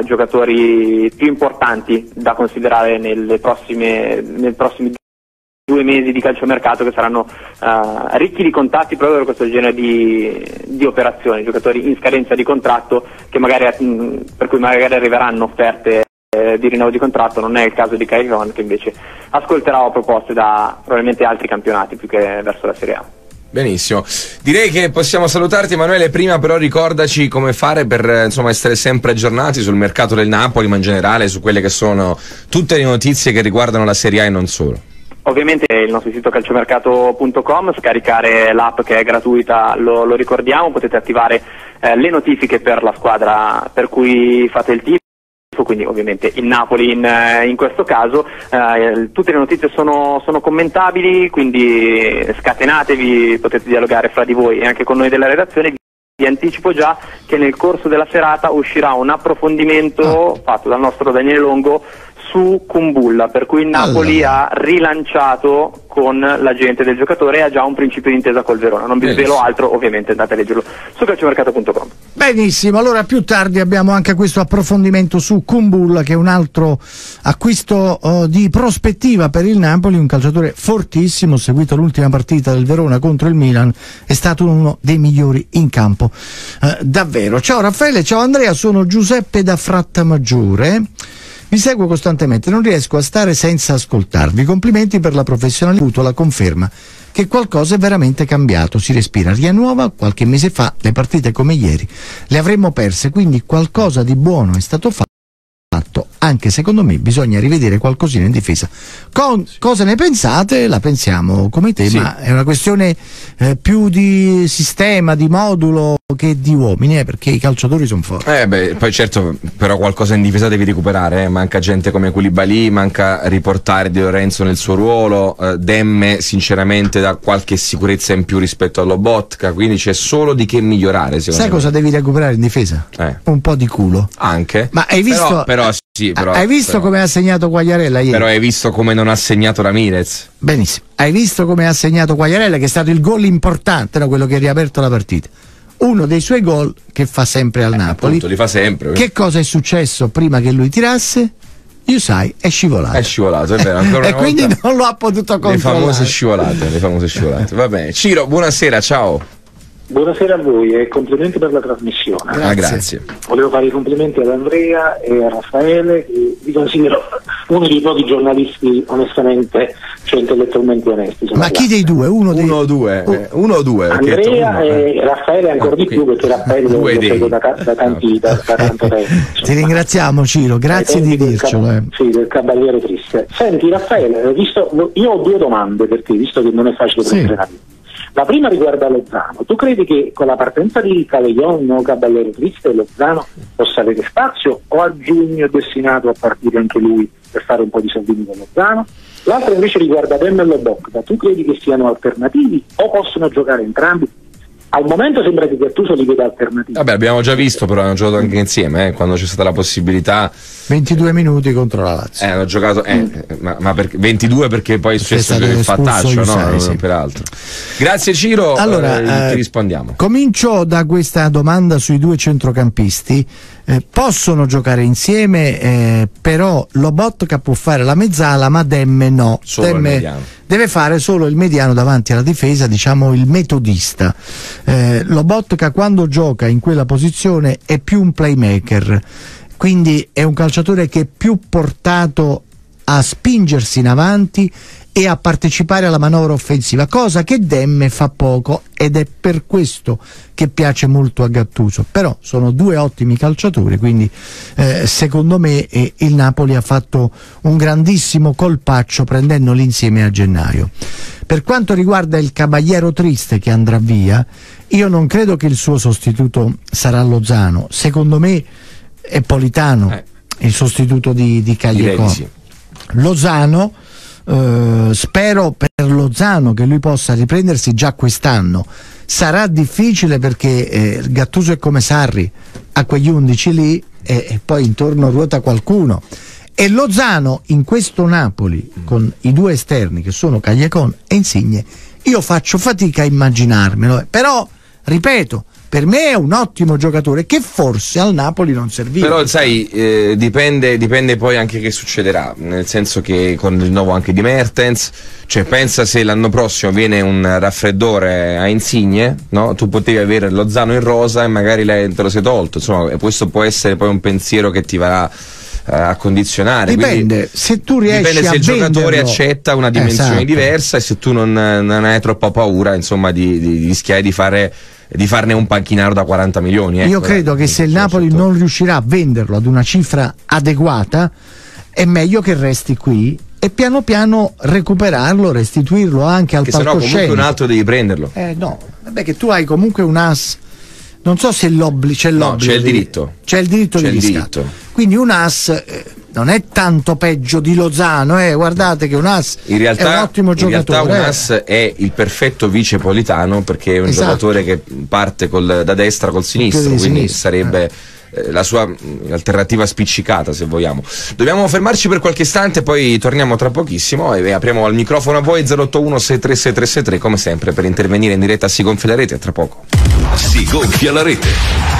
giocatori più importanti da considerare nei prossimi 2 mesi di calciomercato che saranno ricchi di contatti proprio per questo genere di operazioni, giocatori in scadenza di contratto che magari per cui magari arriveranno offerte di rinnovo di contratto. Non è il caso di Caglion, che invece ascolterà proposte da probabilmente altri campionati più che verso la Serie A. Benissimo, direi che possiamo salutarti, Emanuele. Prima però ricordaci come fare per essere sempre aggiornati sul mercato del Napoli, ma in generale su quelle che sono tutte le notizie che riguardano la Serie A e non solo. Ovviamente il nostro sito calciomercato.com, scaricare l'app che è gratuita, lo ricordiamo, potete attivare le notifiche per la squadra per cui fate il tifo, quindi ovviamente il Napoli in questo caso. Tutte le notizie sono commentabili, quindi scatenatevi, potete dialogare fra di voi e anche con noi della redazione. Vi anticipo già che nel corso della serata uscirà un approfondimento fatto dal nostro Daniele Longo su Kumbulla, per cui il Napoli ha rilanciato con l'agente del giocatore e ha già un principio di intesa col Verona. Non vi svelo altro, ovviamente andate a leggerlo su calciomercato.com. Benissimo, allora più tardi abbiamo anche questo approfondimento su Kumbulla, che è un altro acquisto di prospettiva per il Napoli, un calciatore fortissimo, seguito l'ultima partita del Verona contro il Milan, è stato uno dei migliori in campo, davvero. Ciao Raffaele, ciao Andrea, sono Giuseppe da Frattamaggiore. Vi seguo costantemente, non riesco a stare senza ascoltarvi. Complimenti per la professionalità, ho avuto la conferma che qualcosa è veramente cambiato, si respira aria nuova. Qualche mese fa le partite come ieri le avremmo perse, quindi qualcosa di buono è stato fatto. Anche secondo me bisogna rivedere qualcosina in difesa. Cosa ne pensate? La pensiamo come te, ma è una questione più di sistema, di modulo che di uomini, perché i calciatori sono forti. Poi certo, però qualcosa in difesa devi recuperare, manca gente come Koulibaly, manca riportare Di Lorenzo nel suo ruolo, Demme sinceramente dà qualche sicurezza in più rispetto a Lobotka, quindi c'è solo di che migliorare, secondo me. Sai cosa devi recuperare in difesa? Un po' di culo. Anche. Ma hai visto? Hai visto come ha segnato Quagliarella ieri? Però hai visto come non ha segnato Ramirez? Benissimo. Hai visto come ha segnato Quagliarella, che è stato il gol importante, quello che ha riaperto la partita. Uno dei suoi gol che fa sempre al Napoli. Appunto, li fa sempre. Che cosa è successo prima che lui tirasse? Yusai è scivolato. È scivolato, è vero. Ancora e quindi non lo ha potuto controllare. Le famose scivolate. Va bene. Ciro, buonasera, ciao. Buonasera a voi e complimenti per la trasmissione. Grazie. Volevo fare i complimenti ad Andrea e a Raffaele, che vi considero uno dei pochi giornalisti onestamente, cioè intellettualmente onesti. Ma chi dei due? Uno o due? Andrea e Raffaele ancora di più, perché Raffaele lo seguo da tanto tempo. Ti ringraziamo Ciro, grazie di dircelo. Sì, del Cavaliere Triste. Senti Raffaele, io ho due domande per te, visto che non è facile prendere la vita. La prima riguarda Lozano. Tu credi che con la partenza di Cavallon o Cavaliere Triste Lozano possa avere spazio, o a giugno è destinato a partire anche lui per fare un po' di soldini con Lozano? L'altra invece riguarda Demme e Lobotka. Tu credi che siano alternativi o possono giocare entrambi? Al momento sembra che Gattuso li veda alternativi. Vabbè, abbiamo già visto, però hanno giocato anche insieme, quando c'è stata la possibilità. 22 minuti contro la Lazio. Hanno giocato, ma 22 perché poi è successo il fattaccio, no? Sì. Peraltro. Grazie Ciro, allora, ti rispondiamo. Comincio da questa domanda sui due centrocampisti. Possono giocare insieme, però Lobotka può fare la mezzala, ma Demme no. Demme deve fare solo il mediano davanti alla difesa, diciamo il metodista. Lobotka quando gioca in quella posizione è più un playmaker, quindi è un calciatore che è più portato a spingersi in avanti e a partecipare alla manovra offensiva, cosa che Demme fa poco, ed è per questo che piace molto a Gattuso. Però sono due ottimi calciatori, quindi secondo me il Napoli ha fatto un grandissimo colpaccio prendendoli insieme a gennaio. Per quanto riguarda il Caballero Triste che andrà via, io non credo che il suo sostituto sarà Lozano, secondo me è Politano il sostituto di Cagliacò. Sì. Lozano, spero per Lozano che lui possa riprendersi già quest'anno. Sarà difficile perché Gattuso è come Sarri, ha quegli 11 lì e poi intorno ruota qualcuno, e Lozano in questo Napoli con i due esterni che sono Cagliacon e Insigne, io faccio fatica a immaginarmelo, però ripeto, per me è un ottimo giocatore che forse al Napoli non serviva. Però sai, dipende poi anche che succederà, nel senso che con il rinnovo anche di Mertens, cioè pensa se l'anno prossimo viene un raffreddore a Insigne, no? Tu potevi avere Lozano in rosa e magari lei te lo sei tolto, insomma, questo può essere poi un pensiero che ti va a condizionare. Dipende, quindi, se tu riesci dipende se il giocatore accetta una dimensione diversa, e se tu non hai troppa paura, insomma, di rischiare di farne un panchinaro da 40 milioni. Io credo che se il Napoli non riuscirà a venderlo ad una cifra adeguata, è meglio che resti qui e piano piano recuperarlo, restituirlo anche al palcoscenico. Se no comunque un altro devi prenderlo. No, vabbè, che tu hai comunque un as. Non so se c'è l'obbligo. No, c'è il diritto. C'è il diritto di riscatto. Quindi un as non è tanto peggio di Lozano, guardate che un as è un ottimo giocatore. In realtà un as è il perfetto vice Politano, perché è un giocatore che parte da destra col sinistro, quindi sarebbe la sua alternativa spiccicata, se vogliamo. Dobbiamo fermarci per qualche istante, poi torniamo tra pochissimo e apriamo il microfono a voi 081 636 come sempre per intervenire in diretta a Si gonfia la rete. A tra poco. Si gonfia la rete.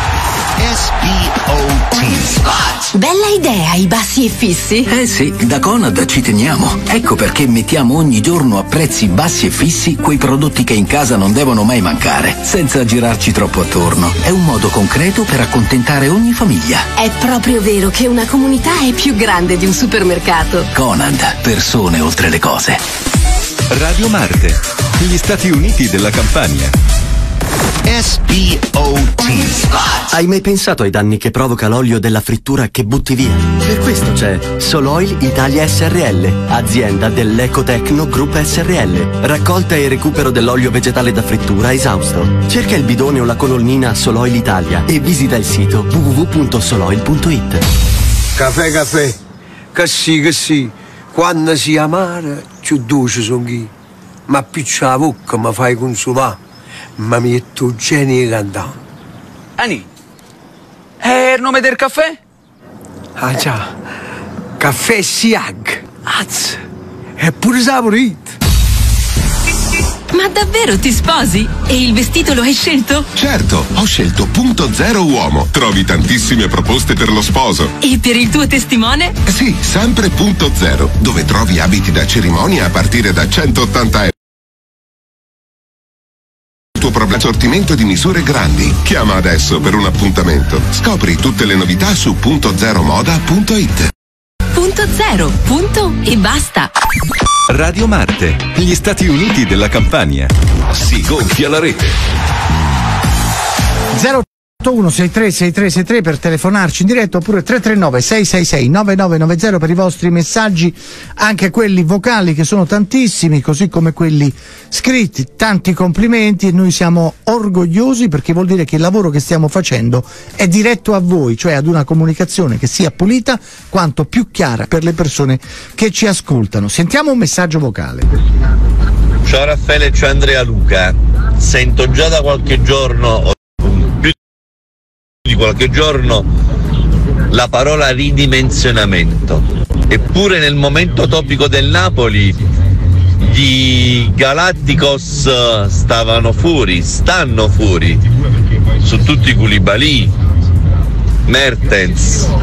SPOT. Bella idea, i bassi e fissi. Sì, da Conad ci teniamo. Ecco perché mettiamo ogni giorno a prezzi bassi e fissi quei prodotti che in casa non devono mai mancare, senza girarci troppo attorno. È un modo concreto per accontentare ogni famiglia. È proprio vero che una comunità è più grande di un supermercato. Conad, persone oltre le cose. Radio Marte, gli Stati Uniti della Campania. SPOT. Hai mai pensato ai danni che provoca l'olio della frittura che butti via? Per questo c'è Soloil Italia SRL, azienda dell'Ecotecno Group SRL. Raccolta e recupero dell'olio vegetale da frittura esausto. Cerca il bidone o la colonnina Soloil Italia e visita il sito www.soloil.it. Caffè, che sì, quando si amare, più dolce sono chi. Ma più c'è la bocca mi fai consumare. Ma mi metto genio cantante. Ani, è il nome del caffè? Ah già, caffè Siag. Az, è pure saporito. Ma davvero ti sposi? E il vestito lo hai scelto? Certo, ho scelto Punto Zero Uomo. Trovi tantissime proposte per lo sposo. E per il tuo testimone? Sì, sempre Punto Zero, dove trovi abiti da cerimonia a partire da 180 euro. Tuo problema assortimento di misure grandi. Chiama adesso per un appuntamento. Scopri tutte le novità su .0moda.it. Punto Zero, punto e basta. Radio Marte, gli Stati Uniti della Campania. Si gonfia la rete. 081636363 per telefonarci in diretta, oppure 339 666 9990 per i vostri messaggi, anche quelli vocali che sono tantissimi, così come quelli scritti. Tanti complimenti e noi siamo orgogliosi, perché vuol dire che il lavoro che stiamo facendo è diretto a voi, cioè ad una comunicazione che sia pulita quanto più chiara per le persone che ci ascoltano. Sentiamo un messaggio vocale. Ciao Raffaele, ciao Andrea Luca. Sento già da qualche giorno, di qualche giorno, la parola ridimensionamento. Eppure nel momento topico del Napoli gli Galacticos stanno fuori su tutti i Koulibaly, Mertens,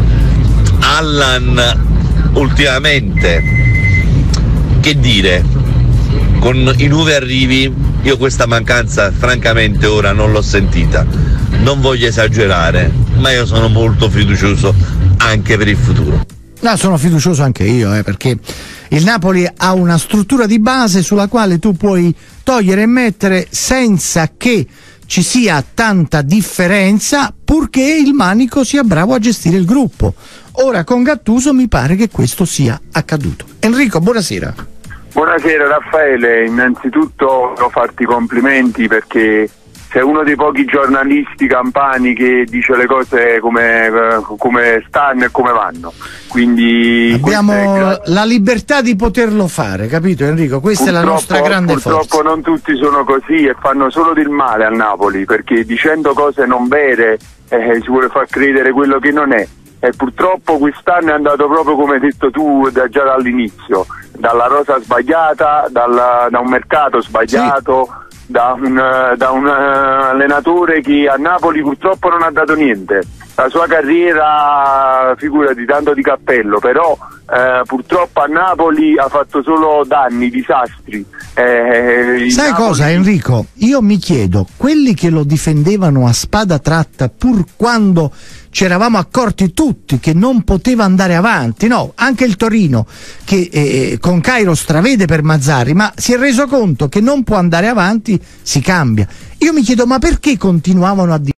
Allan ultimamente. Che dire, con i nuovi arrivi io questa mancanza francamente ora non l'ho sentita. Non voglio esagerare, ma io sono molto fiducioso anche per il futuro. No, sono fiducioso anche io, perché il Napoli ha una struttura di base sulla quale tu puoi togliere e mettere senza che ci sia tanta differenza, purché il Manico sia bravo a gestire il gruppo. Ora con Gattuso mi pare che questo sia accaduto. Enrico, buonasera. Buonasera Raffaele, innanzitutto devo farti complimenti perché sei uno dei pochi giornalisti campani che dice le cose come stanno e come vanno. Quindi abbiamo la libertà di poterlo fare, capito Enrico? Questa è la nostra grande forza. Purtroppo non tutti sono così e fanno solo del male al Napoli, perché dicendo cose non vere si vuole far credere quello che non è. E purtroppo quest'anno è andato proprio come hai detto tu già dall'inizio, dalla rosa sbagliata, da un mercato sbagliato. Sì. da un allenatore che a Napoli purtroppo non ha dato niente. La sua carriera, figurati, tanto di cappello, però purtroppo a Napoli ha fatto solo danni, disastri. Sai cosa, Enrico? Io mi chiedo, quelli che lo difendevano a spada tratta pur quando ci eravamo accorti tutti che non poteva andare avanti, no, anche il Torino che con Cairo stravede per Mazzarri, ma si è reso conto che non può andare avanti, si cambia. Io mi chiedo, ma perché continuavano a dire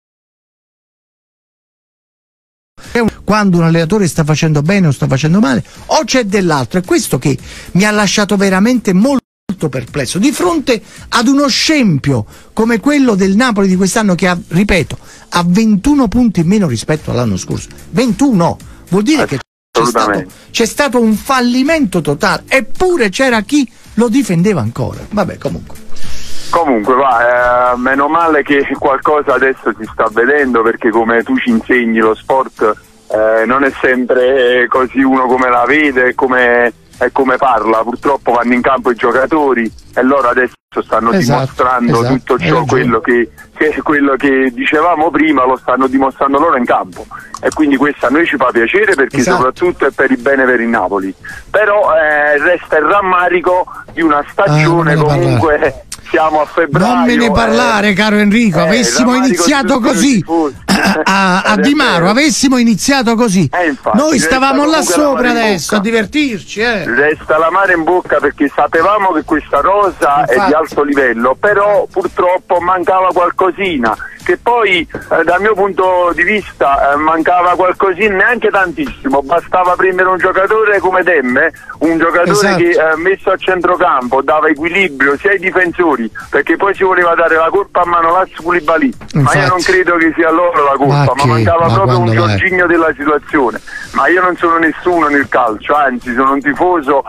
quando un allenatore sta facendo bene o sta facendo male, o c'è dell'altro? È questo che mi ha lasciato veramente molto perplesso di fronte ad uno scempio come quello del Napoli di quest'anno che ha, ripeto, ha 21 punti in meno rispetto all'anno scorso. 21 vuol dire che c'è stato un fallimento totale, eppure c'era chi lo difendeva ancora. Vabbè, comunque meno male che qualcosa adesso si sta vedendo, perché come tu ci insegni, lo sport non è sempre così uno come la vede e come parla. Purtroppo vanno in campo i giocatori e loro adesso stanno dimostrando tutto ciò, quello che dicevamo prima lo stanno dimostrando loro in campo, e quindi questo a noi ci fa piacere, perché soprattutto è per il bene per il Napoli. Però resta il rammarico di una stagione comunque. Siamo a febbraio. Non me ne parlare, caro Enrico, avessimo iniziato così a Di Maro, avessimo iniziato così. Infatti, noi stavamo là sopra adesso a divertirci. Resta l'amaro in bocca, perché sapevamo che questa rosa è di alto livello, però purtroppo mancava qualcosina, che poi dal mio punto di vista mancava qualcosina, neanche tantissimo, bastava prendere un giocatore come Demme, un giocatore che messo a centrocampo dava equilibrio sia ai difensori, perché poi si voleva dare la colpa a Manolas Koulibaly, ma io non credo che sia loro la colpa, ma mancava proprio un Jorginho della situazione. Ma io non sono nessuno nel calcio, anzi sono un tifoso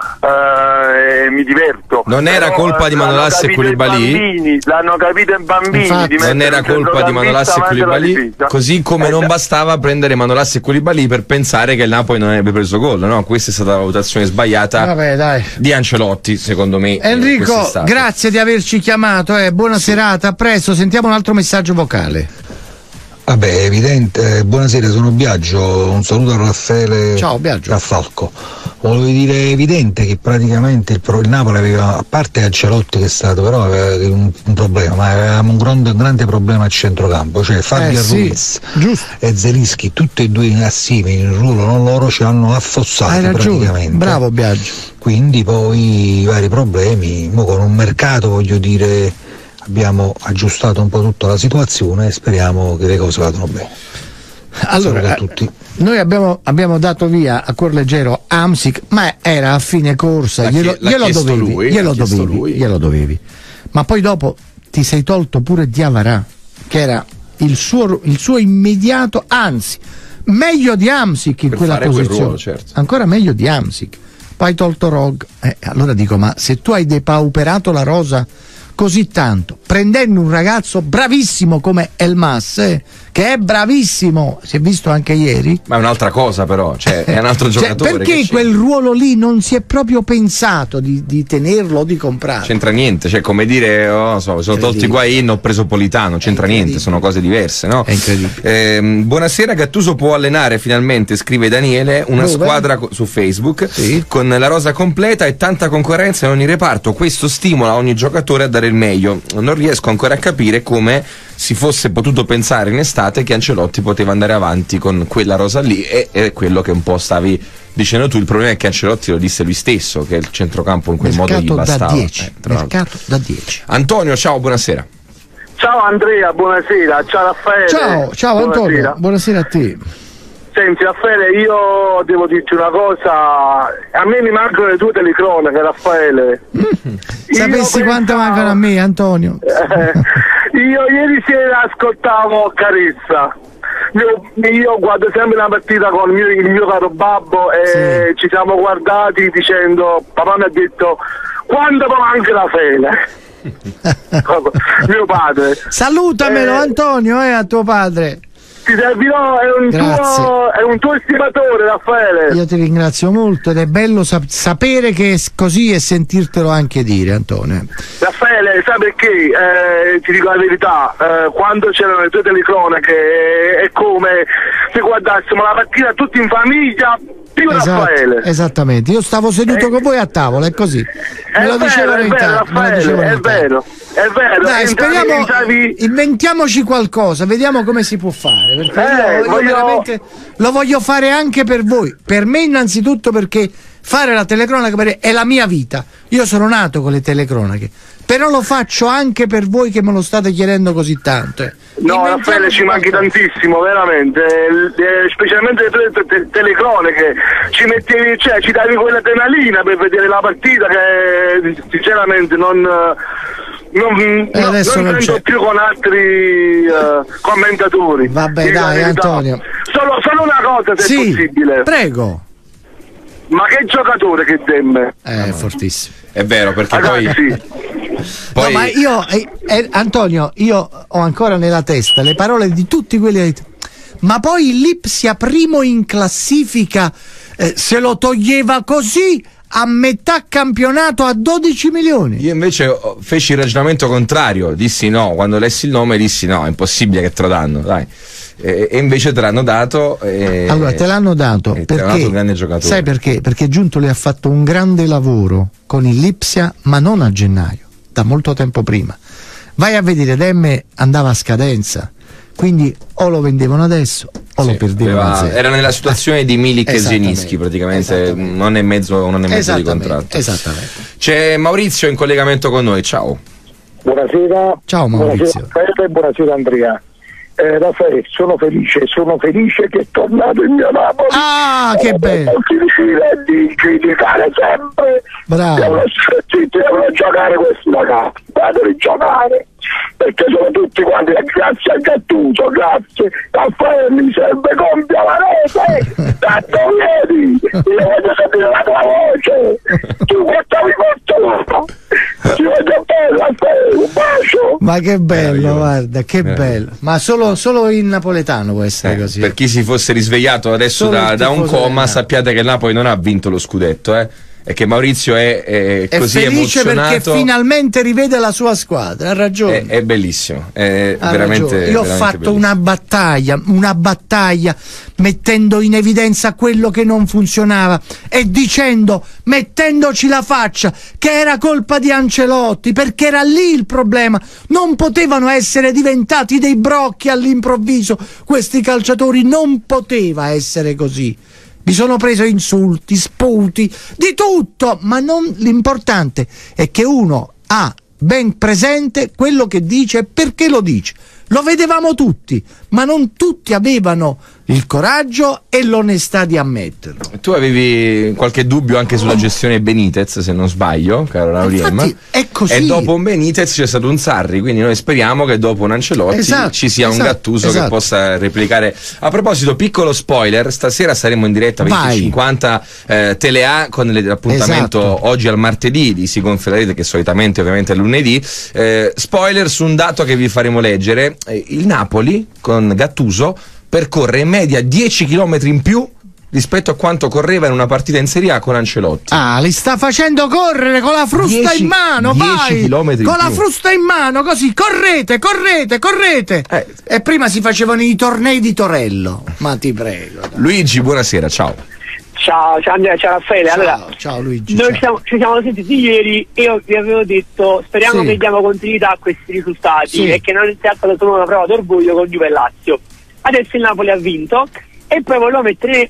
e mi diverto. Non era colpa di Manolas e Koulibaly? L'hanno capito i bambini. Non era colpa di Manolas e Koulibaly, così come non bastava prendere Manolas e Koulibaly per pensare che il Napoli non avrebbe preso gol, no? Questa è stata la valutazione sbagliata di Ancelotti, secondo me. Enrico, grazie di averci chiamato, buona serata, a presto, sentiamo un altro messaggio vocale. Vabbè, è evidente, buonasera, sono Biagio, un saluto a Raffaele. Ciao Biagio. A Falco. Volevo dire, è evidente che praticamente il Napoli aveva, a parte Ancelotti che è stato, però aveva un problema, ma avevamo un grande problema a centrocampo, cioè Fabio Ruiz e Zelinski, tutti e due assieme in ruolo non loro, ci hanno affossati praticamente. Bravo Biagio. Quindi poi i vari problemi, con un mercato, voglio dire, abbiamo aggiustato un po' tutta la situazione e speriamo che le cose vadano bene. Allora, tutti. Noi abbiamo dato via a cuor leggero Hamsik, ma era a fine corsa, glielo dovevi. Ma poi dopo ti sei tolto pure Diawara, che era il suo immediato, anzi meglio di Hamsik in quella posizione, ruolo, ancora meglio di Hamsik. Poi hai tolto Rog, allora dico, ma se tu hai depauperato la rosa così tanto, prendendo un ragazzo bravissimo come Elmas, che è bravissimo, si è visto anche ieri. Ma è un'altra cosa, però, è un altro giocatore. Perché quel ruolo lì non si è proprio pensato di tenerlo o di comprare? C'entra niente, come dire, sono tolto Higuain, ho preso Politano, c'entra niente, sono cose diverse, no? È incredibile. Buonasera, Gattuso può allenare finalmente, scrive Daniele, una squadra su Facebook con la rosa completa e tanta concorrenza in ogni reparto. Questo stimola ogni giocatore a dare il meglio. Non riesco ancora a capire come si fosse potuto pensare in estate che Ancelotti poteva andare avanti con quella rosa lì, e è quello che un po' stavi dicendo tu. Il problema è che Ancelotti lo disse lui stesso, che il centrocampo in quel modo gli bastava. Mercato da 10. Antonio, ciao, buonasera. Ciao Andrea, buonasera. Ciao Raffaele. Ciao Antonio, buonasera a te. Senti Raffaele, io devo dirti una cosa, a me mi mancano le tue telecronache, Raffaele. Sapessi quanto mancano a me, Antonio. Io ieri sera ascoltavo Carezza. Io guardo sempre la partita con il mio caro babbo e ci siamo guardati dicendo, papà mi ha detto, quando manca la fede? Mio padre. Salutamelo Antonio, a tuo padre. Ti servirò, è un tuo estimatore, Raffaele. Io ti ringrazio molto ed è bello sapere che è così e sentirtelo anche dire, Antonio. Raffaele, sai perché? Ti dico la verità, quando c'erano le tue telecronache è come se guardassimo la partita tutti in famiglia. Raffaele. Esattamente, io stavo seduto con voi a tavola, è così. Me lo dicevano in Raffaele, è vero. Dai, speriamo, inventiamoci qualcosa, vediamo come si può fare, perché io veramente lo voglio fare anche per voi, per me innanzitutto, perché fare la telecronaca è la mia vita, io sono nato con le telecronache, però lo faccio anche per voi che me lo state chiedendo così tanto. No, Raffaele, ci manchi tantissimo, veramente, specialmente le tue telecronache, ci mettevi, cioè ci davi quell'adrenalina per vedere la partita che sinceramente non prendo più con altri commentatori. Vabbè, dai, Antonio. Solo una cosa, se è possibile. Prego. Ma che giocatore che Demme? È fortissimo. È vero, perché no, ma io, Antonio, io ho ancora nella testa le parole di tutti quelli. Ma poi il Lipsia primo in classifica se lo toglieva così a metà campionato a 12 milioni. Io invece feci il ragionamento contrario, dissi no, quando lessi il nome dissi no, è impossibile che te lo danno, dai. E invece te l'hanno dato. Allora te l'hanno dato perché un grande giocatore. Sai perché? Perché Giuntoli ha fatto un grande lavoro con il Lipsia, ma non a gennaio, da molto tempo prima. Vai a vedere, Demme andava a scadenza, quindi o lo vendevano adesso o lo perdevano. Era nella situazione di Milik e Zielinski, praticamente un anno e mezzo di contratto. Esattamente. C'è Maurizio in collegamento con noi, ciao. Buonasera. Ciao Maurizio. Buonasera, buonasera Andrea. Raffaele, sono felice che è tornato il mio Napoli. Ah, che bello! Di criticare sempre. Bravo. Devono giocare questi ragazzi, devono giocare, perché sono tutti quanti, grazie a Gattuso, grazie. Raffaele, mi serve compia la rete, tanto vedi, io voglio sapere la tua voce, tu portavi fortuna, ti voglio bene, Raffaele, un bacio. Ma che bello, guarda, che bello. Ma solo in napoletano può essere così. Per chi si fosse risvegliato adesso da un coma, sappiate che il Napoli non ha vinto lo scudetto, e che Maurizio è così felice emozionato perché finalmente rivede la sua squadra, ha ragione. È bellissimo, è veramente. Io ho fatto una battaglia mettendo in evidenza quello che non funzionava e mettendoci la faccia che era colpa di Ancelotti, perché era lì il problema, non potevano essere diventati dei brocchi all'improvviso questi calciatori, non poteva essere così. Mi sono preso insulti, sputi, di tutto, ma l'importante è che uno ha ben presente quello che dice e perché lo dice. Lo vedevamo tutti, ma non tutti avevano il coraggio e l'onestà di ammetterlo. Tu avevi qualche dubbio anche sulla gestione Benitez, se non sbaglio, caro Lauriem. È così. E dopo un Benitez c'è stato un Sarri, quindi noi speriamo che dopo un Ancelotti ci sia un Gattuso che possa replicare. A proposito, piccolo spoiler, stasera saremo in diretta 20:50 Telea con l'appuntamento oggi al martedì di Si gonfia la rete, che solitamente ovviamente è lunedì. Spoiler su un dato che vi faremo leggere. Il Napoli con Gattuso percorre in media 10 km in più rispetto a quanto correva in una partita in Serie A con Ancelotti. Li sta facendo correre con la frusta in mano, 10 chilometri con la frusta in mano, così, correte. E prima si facevano i tornei di Torello, ma ti prego. Luigi, buonasera, ciao. Ciao Andrea, ciao Raffaele. Ciao Luigi. Noi ci siamo sentiti ieri e io vi avevo detto speriamo che diamo continuità a questi risultati e che non sia stata solo una prova d'orgoglio con Juve e Lazio. Adesso il Napoli ha vinto e poi volevo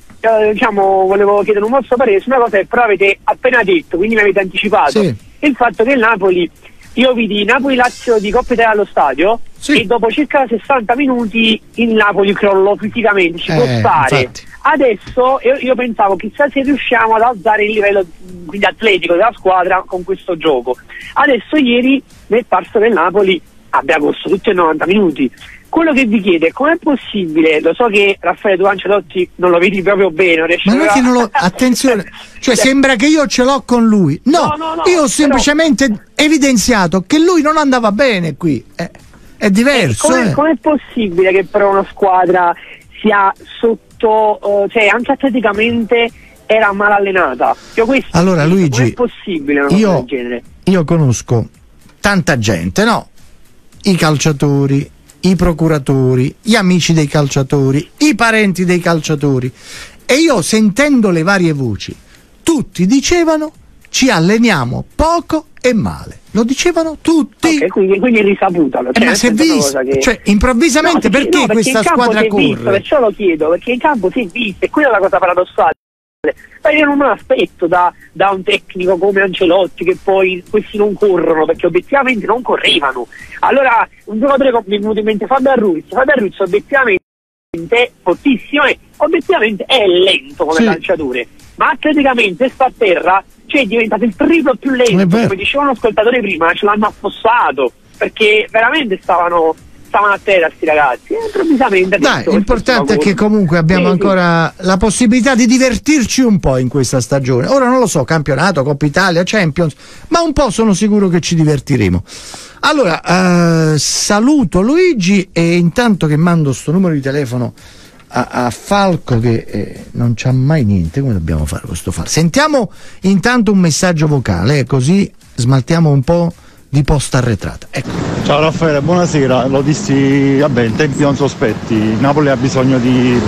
volevo chiedere un vostro parere su una cosa che però avete appena detto, quindi mi avete anticipato. Il fatto che il Napoli, io vidi Napoli-Lazio di Coppa Italia allo stadio e dopo circa 60 minuti il Napoli crollò fisicamente, ci può stare. Infatti. Adesso io pensavo chissà se riusciamo ad alzare il livello quindi atletico della squadra con questo gioco. Adesso ieri mi è parso che il Napoli abbia corso tutti i 90 minuti. Quello che vi chiede è com'è possibile, lo so che Raffaele tu Ancelotti non lo vedi proprio bene, ma non è che non lo, attenzione, cioè sembra che io ce l'ho con lui, no, io ho semplicemente evidenziato che lui non andava bene qui è diverso. Com'è possibile che però una squadra sia sotto, cioè anche atleticamente era mal allenata? Allora Luigi, com'è possibile una cosa del genere? Io conosco tanta gente, no? I calciatori, i procuratori, gli amici dei calciatori, i parenti dei calciatori, e io, sentendo le varie voci, tutti dicevano: ci alleniamo poco e male. Lo dicevano tutti. Okay, quindi è risaputa. Ma si è visto, cioè improvvisamente perché questa squadra corre? Perciò lo chiedo, perché in campo si è visto, e quella è la cosa paradossale. Ma io non me l'aspetto da un tecnico come Ancelotti, che poi questi non corrono, perché obiettivamente non correvano. Allora un giocatore che mi è venuto in mente, Fabian Ruiz obiettivamente fortissimo, e obiettivamente è lento come calciatore, ma atleticamente sta a terra, cioè è diventato il triplo più lento. Come diceva un ascoltatore prima, ce l'hanno affossato, perché veramente stavano a terra sti ragazzi, improvvisamente. Dai, l'importante è che comunque abbiamo ancora la possibilità di divertirci un po' in questa stagione. Ora non lo so, campionato, Coppa Italia, Champions, ma un po' sono sicuro che ci divertiremo. Allora, saluto Luigi, e intanto che mando sto numero di telefono a Falco, che non c'ha mai niente. Come dobbiamo fare questo fare? Sentiamo intanto un messaggio vocale, così smaltiamo un po' di posta arretrata. Ecco. Ciao Raffaele, buonasera. Lo dissi, vabbè, in tempi non sospetti. Napoli ha bisogno di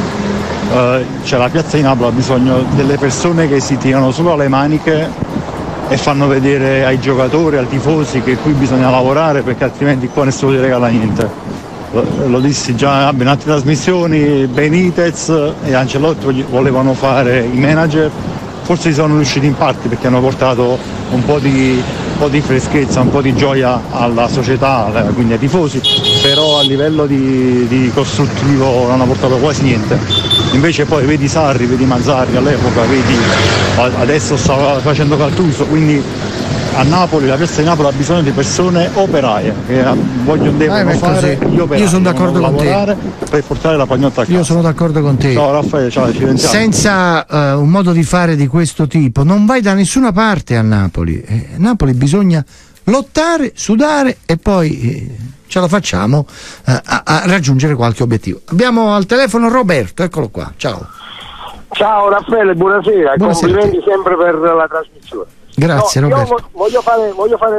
cioè la piazza di Napoli ha bisogno delle persone che si tirano solo le maniche e fanno vedere ai giocatori, ai tifosi, che qui bisogna lavorare, perché altrimenti qua nessuno ti regala niente. Lo dissi già in altre trasmissioni. Benitez e Ancelotti volevano fare i manager, forse ci sono riusciti in parte, perché hanno portato un po' di freschezza, un po' di gioia alla società, quindi ai tifosi, però a livello di costruttivo non hanno portato quasi niente. Invece poi vedi Sarri, vedi Mazzarri all'epoca, vedi adesso sta facendo Gattuso, quindi a Napoli, la piazza di Napoli ha bisogno di persone operaie che devono fare gli operai. Io sono d'accordo con te per portare la pagnotta a casa. Io sono d'accordo con te. Ciao Raffaele, ciao, ci vediamo. Senza un modo di fare di questo tipo non vai da nessuna parte a Napoli. A Napoli bisogna lottare, sudare, e poi ce la facciamo a raggiungere qualche obiettivo. Abbiamo al telefono Roberto, eccolo qua. Ciao Raffaele, buonasera. Complimenti sempre per la trasmissione. Grazie Roberto. Io voglio fare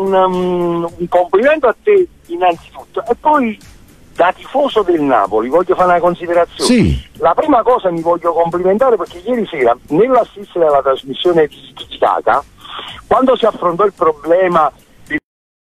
un complimento a te innanzitutto, e poi da tifoso del Napoli voglio fare una considerazione. Sì. La prima cosa, mi voglio complimentare perché ieri sera nell'assistere alla trasmissione di Tiki-Taka, quando si affrontò il problema di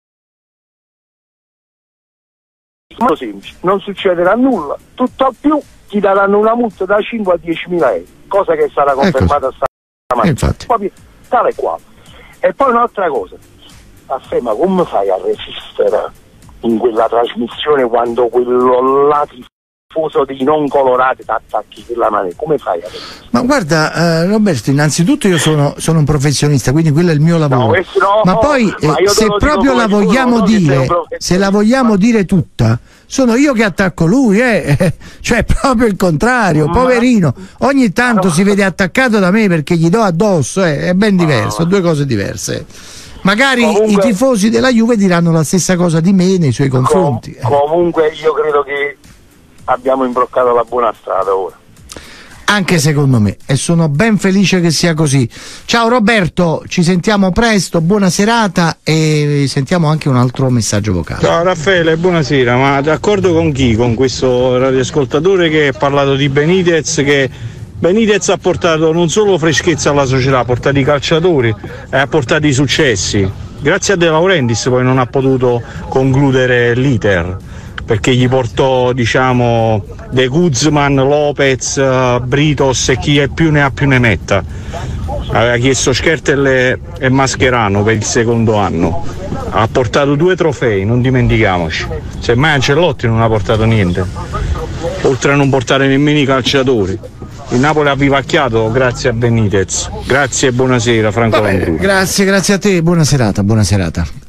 semplice, non succederà nulla, tutt'al più ti daranno una multa da 5 a 10.000 euro, cosa che sarà confermata stamattina, proprio tale quale. E poi un'altra cosa, ma come fai a resistere in quella trasmissione quando quello là tifoso dei non colorati ti attacchi quella mano? Come fai a resistere? Ma guarda Roberto, innanzitutto io sono un professionista, quindi quello è il mio lavoro. Ma poi se proprio la vogliamo dire, se la vogliamo dire tutta, sono io che attacco lui, cioè proprio il contrario, poverino. Ogni tanto si vede attaccato da me perché gli do addosso, è ben diverso, due cose diverse. Magari i tifosi della Juve diranno la stessa cosa di me nei suoi confronti. Comunque io credo che abbiamo imbroccato la buona strada ora. Anche secondo me, e sono ben felice che sia così. Ciao Roberto, ci sentiamo presto, buona serata, e sentiamo anche un altro messaggio vocale. Ciao Raffaele, buonasera. Ma d'accordo con chi? Con questo radioascoltatore che ha parlato di Benitez, che Benitez ha portato non solo freschezza alla società, ha portato i calciatori e ha portato i successi. Grazie a De Laurentiis poi non ha potuto concludere l'iter, perché gli portò, diciamo, De Guzman, Lopez, Britos e chi più ne ha più ne metta. Aveva chiesto Schertel e Mascherano per il secondo anno. Ha portato 2 trofei, non dimentichiamoci. Semmai Ancelotti non ha portato niente, oltre a non portare nemmeno i calciatori. Il Napoli ha vivacchiato grazie a Benitez. Grazie e buonasera Franco Landru. Grazie a te, buona serata.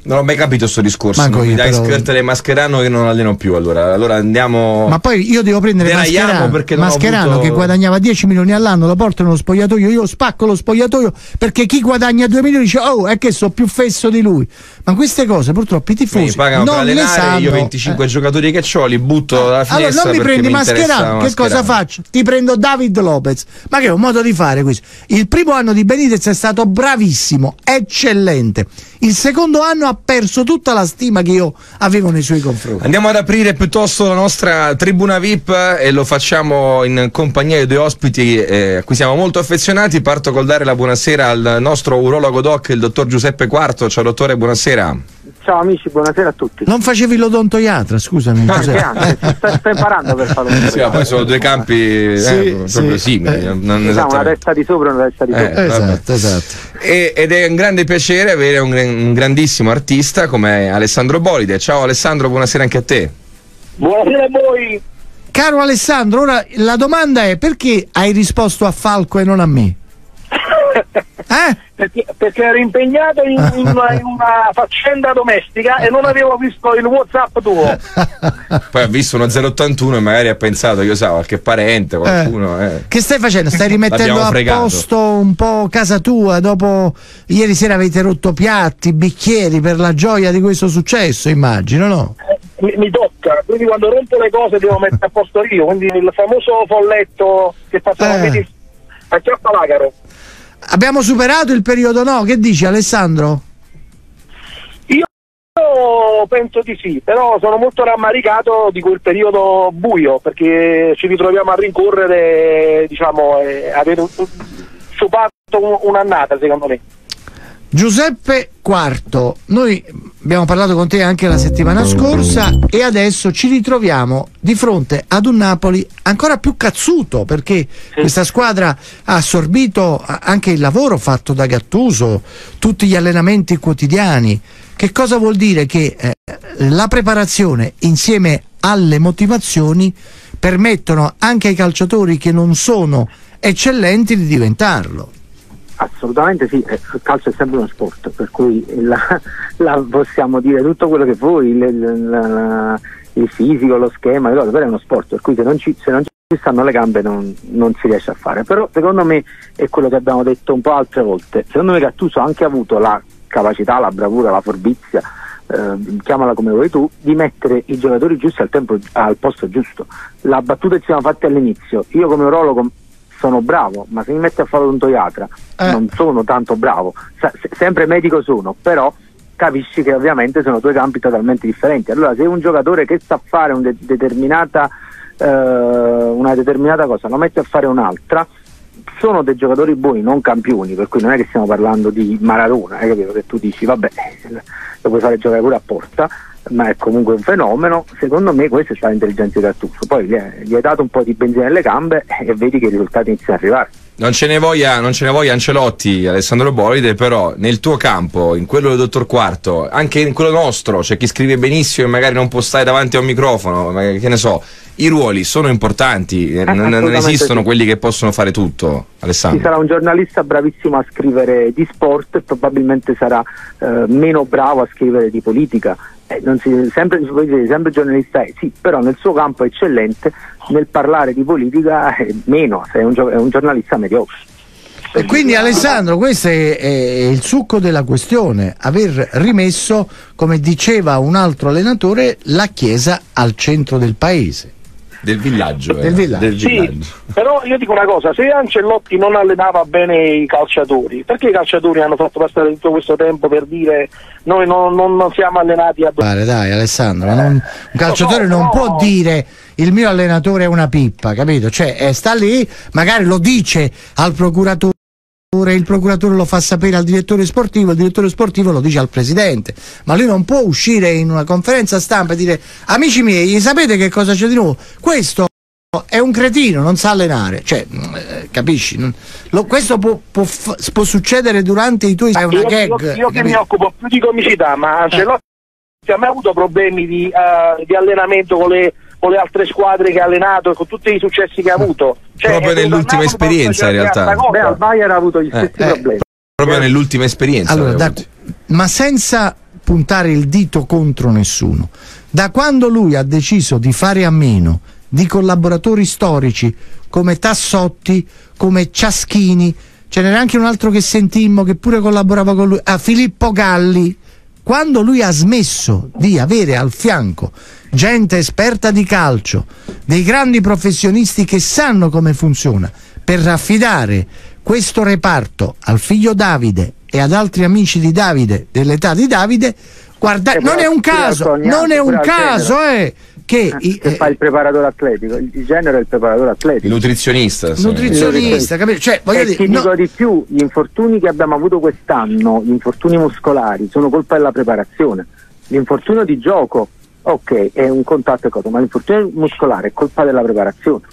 Non ho mai capito sto discorso. Manco Mi io, dai però. Skrtel e Mascherano, io non alleno più. Allora andiamo. Ma poi io devo prendere Mascherano che guadagnava 10 milioni all'anno, lo porto nello spogliatoio, io spacco lo spogliatoio perché chi guadagna 2 milioni dice oh è che so più fesso di lui. Ma queste cose purtroppo i tifosi Mi pagano per non le allenare, sanno. io 25 giocatori che ho li butto dalla finestra. Allora non mi perché prendi mi interessa Mascherano, che cosa faccio? Ti prendo David Lopez. Ma che è un modo di fare questo? Il primo anno di Benitez è stato bravissimo, eccellente. Il secondo anno ha perso tutta la stima che io avevo nei suoi confronti. Andiamo ad aprire piuttosto la nostra tribuna VIP e lo facciamo in compagnia di due ospiti a cui siamo molto affezionati. Parto col dare la buonasera al nostro urologo doc, il dottor Giuseppe Quarto. Ciao dottore, buonasera. Ciao amici, buonasera a tutti. Non facevi l'odontoiatra, scusami. No, sto imparando per fare un sì, ma poi sono due campi proprio simili. Diciamo una testa di sopra e una testa di sotto. Esatto. Ed è un grande piacere avere un grandissimo artista come Alessandro Bolide. Ciao Alessandro, buonasera anche a te. Buonasera a voi. Caro Alessandro, ora la domanda è: perché hai risposto a Falco e non a me? Perché ero impegnato in una faccenda domestica e non avevo visto il WhatsApp tuo. Poi ha visto uno 081 e magari ha pensato, io so, qualche parente, qualcuno. Che stai facendo? Stai rimettendo a posto un po' casa tua? Dopo ieri sera avete rotto piatti, bicchieri per la gioia di questo successo, immagino, no? Mi tocca, quindi quando rompo le cose devo mettere a posto io, quindi il famoso folletto che facciamo a chiappa l'agaro. Abbiamo superato il periodo, no? Che dici Alessandro? Io penso di sì, però sono molto rammaricato di quel periodo buio, perché ci ritroviamo a rincorrere, diciamo, avere supato un'annata secondo me. Giuseppe Quarto, noi abbiamo parlato con te anche la settimana scorsa e adesso ci ritroviamo di fronte ad un Napoli ancora più cazzuto, perché questa squadra ha assorbito anche il lavoro fatto da Gattuso, tutti gli allenamenti quotidiani. Che cosa vuol dire? Che la preparazione insieme alle motivazioni permettono anche ai calciatori che non sono eccellenti di diventarlo. Assolutamente sì, il calcio è sempre uno sport, per cui possiamo dire tutto quello che vuoi, il fisico, lo schema, però è uno sport, per cui se non ci stanno le gambe non si riesce a fare. Però secondo me è quello che abbiamo detto un po' altre volte, secondo me Gattuso ha anche avuto la capacità, la bravura, la furbizia, chiamala come vuoi tu, di mettere i giocatori giusti al posto giusto. La battuta che ci siamo fatti all'inizio, io come urologo sono bravo, ma se mi metti a fare odontoiatra non sono tanto bravo, sempre medico sono, però capisci che ovviamente sono due campi totalmente differenti. Allora se un giocatore che sa fare una determinata cosa lo metti a fare un'altra, sono dei giocatori buoni, non campioni, per cui non è che stiamo parlando di Maradona, hai capito? Che tu dici vabbè lo puoi fare giocare pure a porta, ma è comunque un fenomeno. Secondo me questa è stata l'intelligenza di Gattuso, poi gli hai dato un po' di benzina nelle gambe e vedi che i risultati iniziano ad arrivare. Non ce ne voglia Ancelotti, Alessandro Bolide, però nel tuo campo, in quello del dottor Quarto, anche in quello nostro, c'è chi scrive benissimo e magari non può stare davanti a un microfono, ma che ne so, i ruoli sono importanti, non esistono sì, quelli che possono fare tutto, Alessandro. Ci sarà un giornalista bravissimo a scrivere di sport e probabilmente sarà meno bravo a scrivere di politica. Sempre giornalista sì, però nel suo campo è eccellente, nel parlare di politica è meno, è un giornalista mediocre. E quindi Alessandro, questo è il succo della questione, aver rimesso, come diceva un altro allenatore, la Chiesa al centro del paese. Del villaggio. Sì, però io dico una cosa, se Ancelotti non allenava bene i calciatori, perché i calciatori hanno fatto passare tutto questo tempo per dire noi non siamo allenati a... Dai Alessandro, un calciatore non può dire il mio allenatore è una pippa, capito? Cioè sta lì, magari lo dice al procuratore, il procuratore lo fa sapere al direttore sportivo, il direttore sportivo lo dice al presidente, ma lui non può uscire in una conferenza stampa e dire amici miei, sapete che cosa c'è di nuovo? Questo è un cretino, non sa allenare, cioè capisci? Questo può succedere durante i tuoi... Io che mi occupo più di comicità, ma Ancelotti ha mai avuto problemi di allenamento con le altre squadre che ha allenato e con tutti i successi che ha avuto, proprio nell'ultima esperienza in realtà. Al Bayern ha avuto gli stessi problemi proprio nell'ultima esperienza. Allora, ma senza puntare il dito contro nessuno. Da quando lui ha deciso di fare a meno di collaboratori storici come Tassotti, come Ciaschini, ce n'era anche un altro che sentimmo che pure collaborava con lui, Filippo Galli. Quando lui ha smesso di avere al fianco gente esperta di calcio, dei grandi professionisti che sanno come funziona, per affidare questo reparto al figlio Davide e ad altri amici di Davide, dell'età di Davide, guarda, non è un caso, che fa il preparatore atletico, il genere è il preparatore atletico, il nutrizionista, capito? Cioè, voglio dire, ti dico di più, gli infortuni che abbiamo avuto quest'anno, gli infortuni muscolari, sono colpa della preparazione. L'infortunio di gioco, ok, è un contatto e cosa, ma l'infortunio muscolare è colpa della preparazione.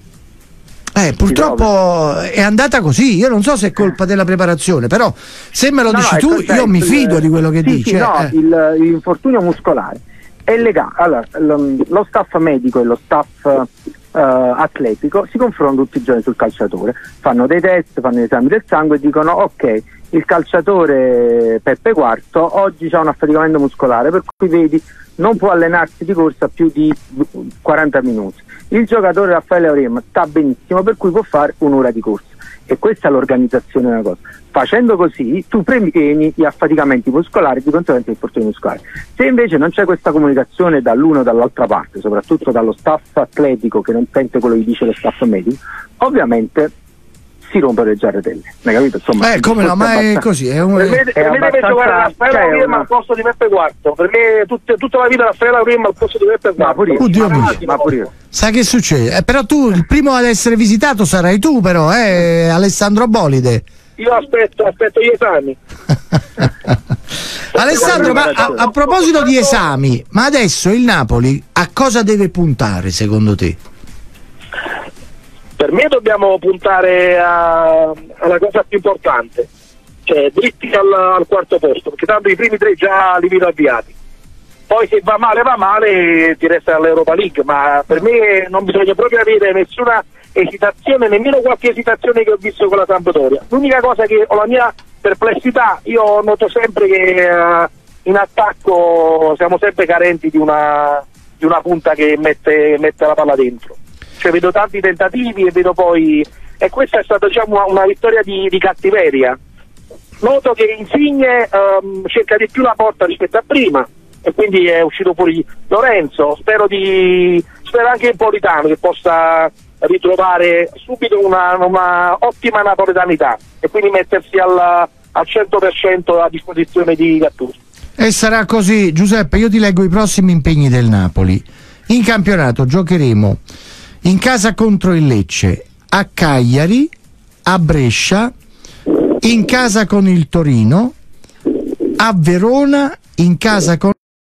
Purtroppo è andata così. Io non so se è colpa della preparazione, però se me lo dici tu, io mi fido di quello che dici. L'infortunio muscolare è legato. Allora, lo staff medico e lo staff atletico si confrontano tutti i giorni sul calciatore, fanno dei test, fanno gli esami del sangue e dicono ok, il calciatore Peppe Quarto oggi ha un affaticamento muscolare, per cui vedi non può allenarsi di corsa più di 40 minuti. Il giocatore Raffaele Aurem sta benissimo, per cui può fare un'ora di corsa. E questa è l'organizzazione della cosa. Facendo così tu previeni gli affaticamenti muscolari e di conseguenza gli infortuni muscolari. Se invece non c'è questa comunicazione dall'uno o dall'altra parte, soprattutto dallo staff atletico che non sente quello che dice lo staff medico, ovviamente si rompono le giarretelle, hai capito? Insomma, come no, ma è così. Per me deve giocare Raffaele Aurem al posto di Peppe Quarto. Per me tutta la vita Raffaele Aurem al posto di Peppe Quarto. Ma pure io. Sai che succede? Però tu il primo ad essere visitato sarai tu, però, Alessandro Bolide. Io aspetto gli esami. Alessandro, ma a proposito di esami, ma adesso il Napoli a cosa deve puntare secondo te? Per me dobbiamo puntare alla cosa più importante, cioè dritti al quarto posto, perché tanto i primi 3 già li vedo avviati. Poi se va male ti resta l'Europa League, ma per me non bisogna proprio avere nessuna esitazione, nemmeno qualche esitazione che ho visto con la Sampdoria. L'unica cosa che ho la mia perplessità, io noto sempre che in attacco siamo sempre carenti di una punta che mette la palla dentro. Cioè vedo tanti tentativi e vedo poi, e questa è stata una vittoria di cattiveria. Noto che Insigne cerca di più la porta rispetto a prima e quindi è uscito fuori Lorenzo. Spero anche Napolitano che possa ritrovare subito una ottima napoletanità e quindi mettersi al 100% a disposizione di Gattuso. E sarà così. Giuseppe, io ti leggo i prossimi impegni del Napoli. In campionato giocheremo in casa contro il Lecce, a Cagliari, a Brescia, in casa con il Torino, a Verona, in casa con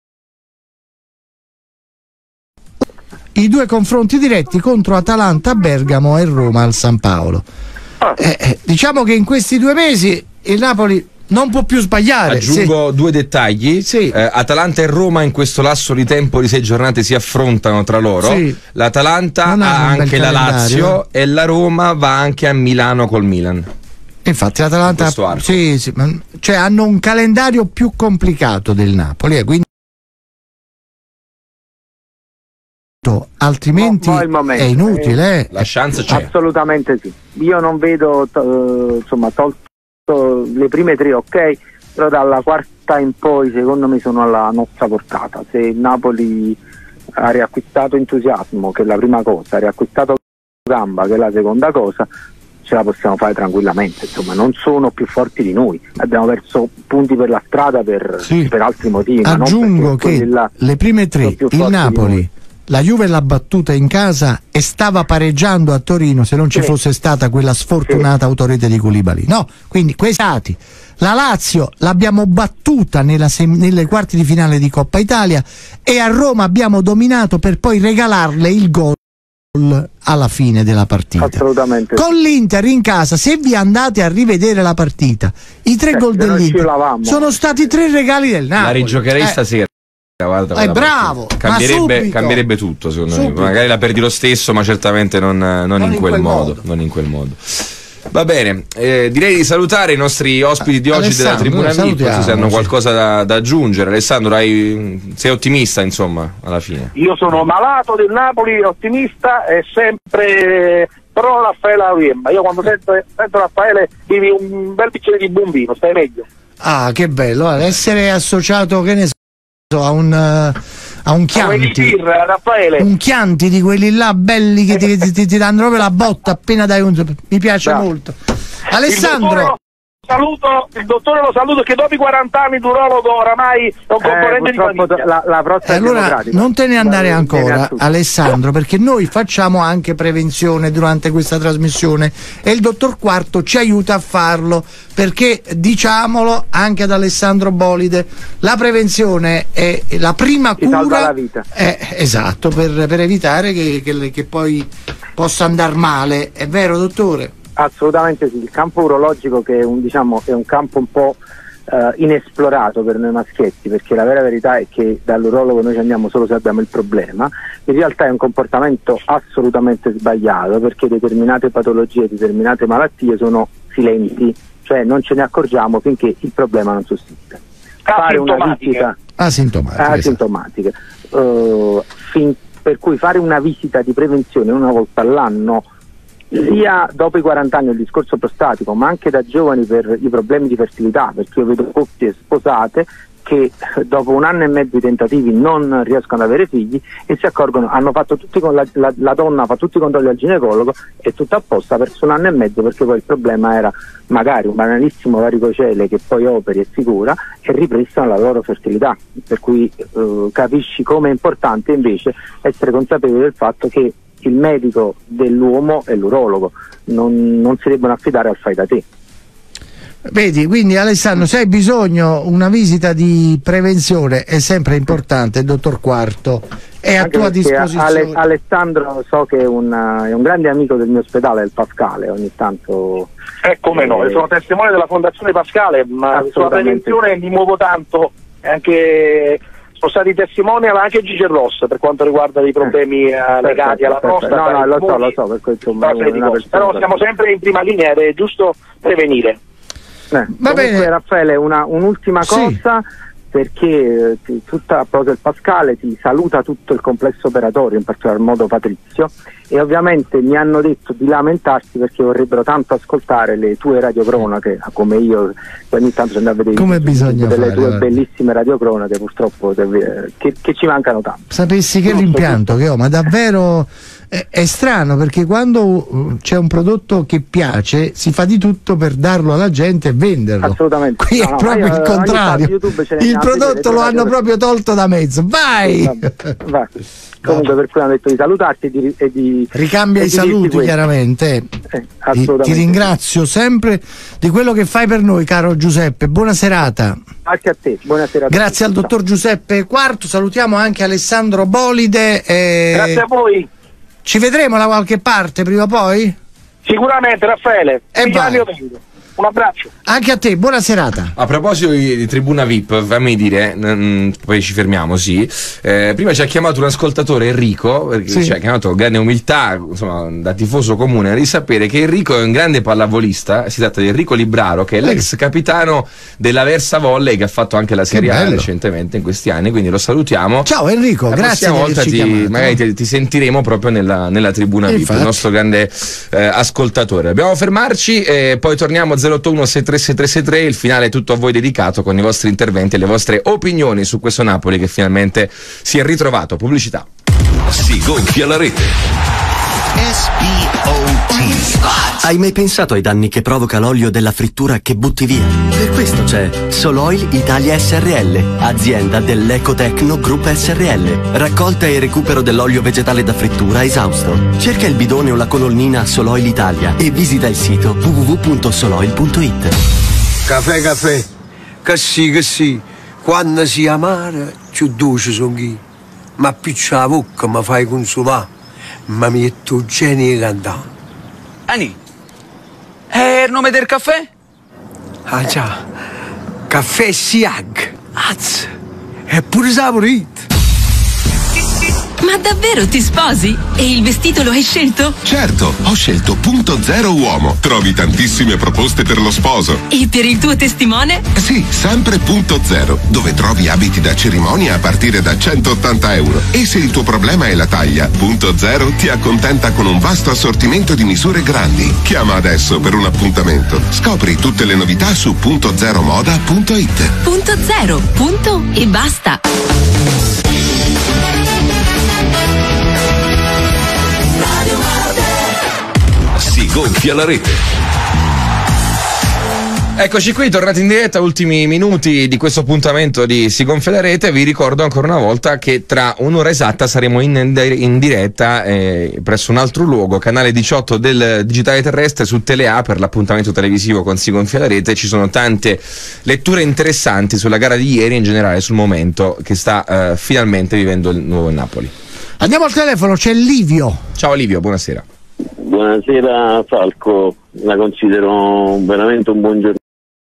i 2 confronti diretti contro Atalanta, Bergamo e Roma al San Paolo. Diciamo che in questi 2 mesi il Napoli non può più sbagliare. Aggiungo 2 dettagli. Atalanta e Roma in questo lasso di tempo di 6 giornate si affrontano tra loro. L'Atalanta ha anche la Lazio e la Roma va anche a Milano col Milan. Infatti l'Atalanta cioè hanno un calendario più complicato del Napoli, quindi altrimenti è inutile. La chance c'è. Assolutamente sì. Io non vedo tolto le prime 3 ok, però dalla quarta in poi secondo me sono alla nostra portata. Se il Napoli ha riacquistato entusiasmo, che è la prima cosa, ha riacquistato gamba, che è la seconda cosa, ce la possiamo fare tranquillamente. Insomma, non sono più forti di noi, abbiamo perso punti per la strada per altri motivi. Aggiungo che le prime 3 il Napoli, la Juve l'ha battuta in casa e stava pareggiando a Torino se non ci fosse stata quella sfortunata autorete di Koulibaly. No, quindi quei stati. La Lazio l'abbiamo battuta nelle quarti di finale di Coppa Italia e a Roma abbiamo dominato per poi regalarle il gol alla fine della partita. Assolutamente. Con l'Inter in casa, se vi andate a rivedere la partita, i 3 gol dell'Inter sono stati 3 regali del Napoli. La rigiocherei stasera. Bravo, cambierebbe tutto secondo me. Magari la perdi lo stesso, ma certamente non in quel modo. Va bene, direi di salutare i nostri ospiti di oggi della Tribuna VIP, se hanno qualcosa da aggiungere. Alessandro, sei ottimista insomma alla fine? Io sono malato del Napoli, ottimista e sempre pro Raffaele Auriemma. Io quando sento Raffaele bevi un bel bicchiere di buon vino, stai meglio. Ah, che bello, essere associato, che ne so, a un Chianti, un Chianti di quelli là belli che ti danno proprio la botta appena dai mi piace molto. Alessandro, il dottore lo saluto, che dopo i 40 anni d'urologo oramai è un componente di famiglia. La prostata allora non te ne andare ancora, Alessandro, perché noi facciamo anche prevenzione durante questa trasmissione e il dottor Quarto ci aiuta a farlo, perché diciamolo anche ad Alessandro Bolide, la prevenzione è la prima cura, salva la vita. Esatto, per evitare che poi possa andare male. È vero, dottore? Assolutamente sì, il campo urologico, che è un campo un po' inesplorato per noi maschietti, perché la vera verità è che dall'urologo noi ci andiamo solo se abbiamo il problema. In realtà è un comportamento assolutamente sbagliato, perché determinate patologie, determinate malattie sono silenti, cioè non ce ne accorgiamo finché il problema non sussiste. Fare una visita asintomatiche, per cui fare una visita di prevenzione una volta all'anno, sia dopo i 40 anni il discorso prostatico, ma anche da giovani per i problemi di fertilità, perché io vedo coppie sposate che dopo 1 anno e mezzo di tentativi non riescono ad avere figli e si accorgono, hanno fatto tutti la donna fa tutti i controlli al ginecologo e tutto a posto, ha perso 1 anno e mezzo perché poi il problema era magari un banalissimo varicocele che poi operi e si cura e ripristinano la loro fertilità, per cui capisci come è importante invece essere consapevoli del fatto che il medico dell'uomo è l'urologo, non si debbono affidare al fai da te. Vedi, quindi Alessandro, se hai bisogno una visita di prevenzione è sempre importante, il dottor Quarto è a tua disposizione. Alessandro so che è un grande amico del mio ospedale, il Pascale, ogni tanto... come no, io sono testimone della Fondazione Pascale, ma sulla prevenzione mi muovo tanto, anche... Sono stati testimoni anche Gigi Ross per quanto riguarda dei problemi legati alla prostata. No, lo so, per questo però siamo sempre in prima linea ed è giusto prevenire. Va bene, Raffaele, un'ultima cosa, perché tutta Protel Pascale ti saluta tutto il complesso operatorio, in particolar modo Patrizio, e ovviamente mi hanno detto di lamentarsi perché vorrebbero tanto ascoltare le tue radiocronache, come io ogni tanto ci andavo a vedere come bisogna delle fare, tue bellissime radiocronache, purtroppo che ci mancano tanto. Sapessi che l'impianto che ho, ma davvero è strano, perché quando c'è un prodotto che piace si fa di tutto per darlo alla gente e venderlo. Assolutamente. Qui è proprio il contrario, il prodotto lo hanno proprio tolto da mezzo. Vai! Comunque, per cui hanno detto di salutarti e di ricambia i saluti, chiaramente. Ti ringrazio sempre di quello che fai per noi, caro Giuseppe. Buona serata. Anche a te, buonasera. Grazie al dottor Giuseppe Quarto, salutiamo anche Alessandro Bolide. Grazie a voi. Ci vedremo da qualche parte prima o poi? Sicuramente, Raffaele. Un abbraccio. Anche a te, buona serata. A proposito di Tribuna VIP, fammi dire, poi ci fermiamo, sì. Prima ci ha chiamato un ascoltatore, Enrico, perché ci ha chiamato con grande umiltà, insomma, da tifoso comune, di sapere che Enrico è un grande pallavolista. Si tratta di Enrico Libraro, che è l'ex capitano della Versa Volley, che ha fatto anche la Serie A recentemente in questi anni, quindi lo salutiamo. Ciao Enrico, grazie. La prossima volta magari ti sentiremo proprio nella Tribuna VIP, il nostro grande ascoltatore. Dobbiamo fermarci e poi torniamo 081 63633, il finale è tutto a voi dedicato con i vostri interventi e le vostre opinioni su questo Napoli che finalmente si è ritrovato. Pubblicità. Si gonfia la rete. Hai mai pensato ai danni che provoca l'olio della frittura che butti via? Per questo c'è Soloil Italia SRL, azienda dell'Ecotecno Group SRL. Raccolta e recupero dell'olio vegetale da frittura esausto. Cerca il bidone o la colonnina Soloil Italia e visita il sito www.soloil.it. Caffè, che sì, quando si amara, più dolce sono chi, ma più c'è la bocca mi fai consumare, ma mi metto genio cantare. Ani, è il nome del caffè? Ah già, caffè Siag, azz, è pure saporito. Ma davvero ti sposi? E il vestito lo hai scelto? Certo, ho scelto Punto Zero Uomo. Trovi tantissime proposte per lo sposo. E per il tuo testimone? Sì, sempre Punto Zero, dove trovi abiti da cerimonia a partire da 180 euro. E se il tuo problema è la taglia, Punto Zero ti accontenta con un vasto assortimento di misure grandi. Chiama adesso per un appuntamento. Scopri tutte le novità su puntozeromoda.it. Punto Zero, punto e basta. Si gonfia la rete. Eccoci qui, tornati in diretta, ultimi minuti di questo appuntamento di Si gonfia la rete. Vi ricordo ancora una volta che tra un'ora esatta saremo in diretta presso un altro luogo, canale 18 del Digitale Terrestre su Telea, per l'appuntamento televisivo con Si gonfia la rete. Ci sono tante letture interessanti sulla gara di ieri e in generale sul momento che sta finalmente vivendo il nuovo Napoli. Andiamo al telefono, c'è Livio. Ciao Livio, buonasera. Buonasera Falco, la considero veramente un buon giornalista.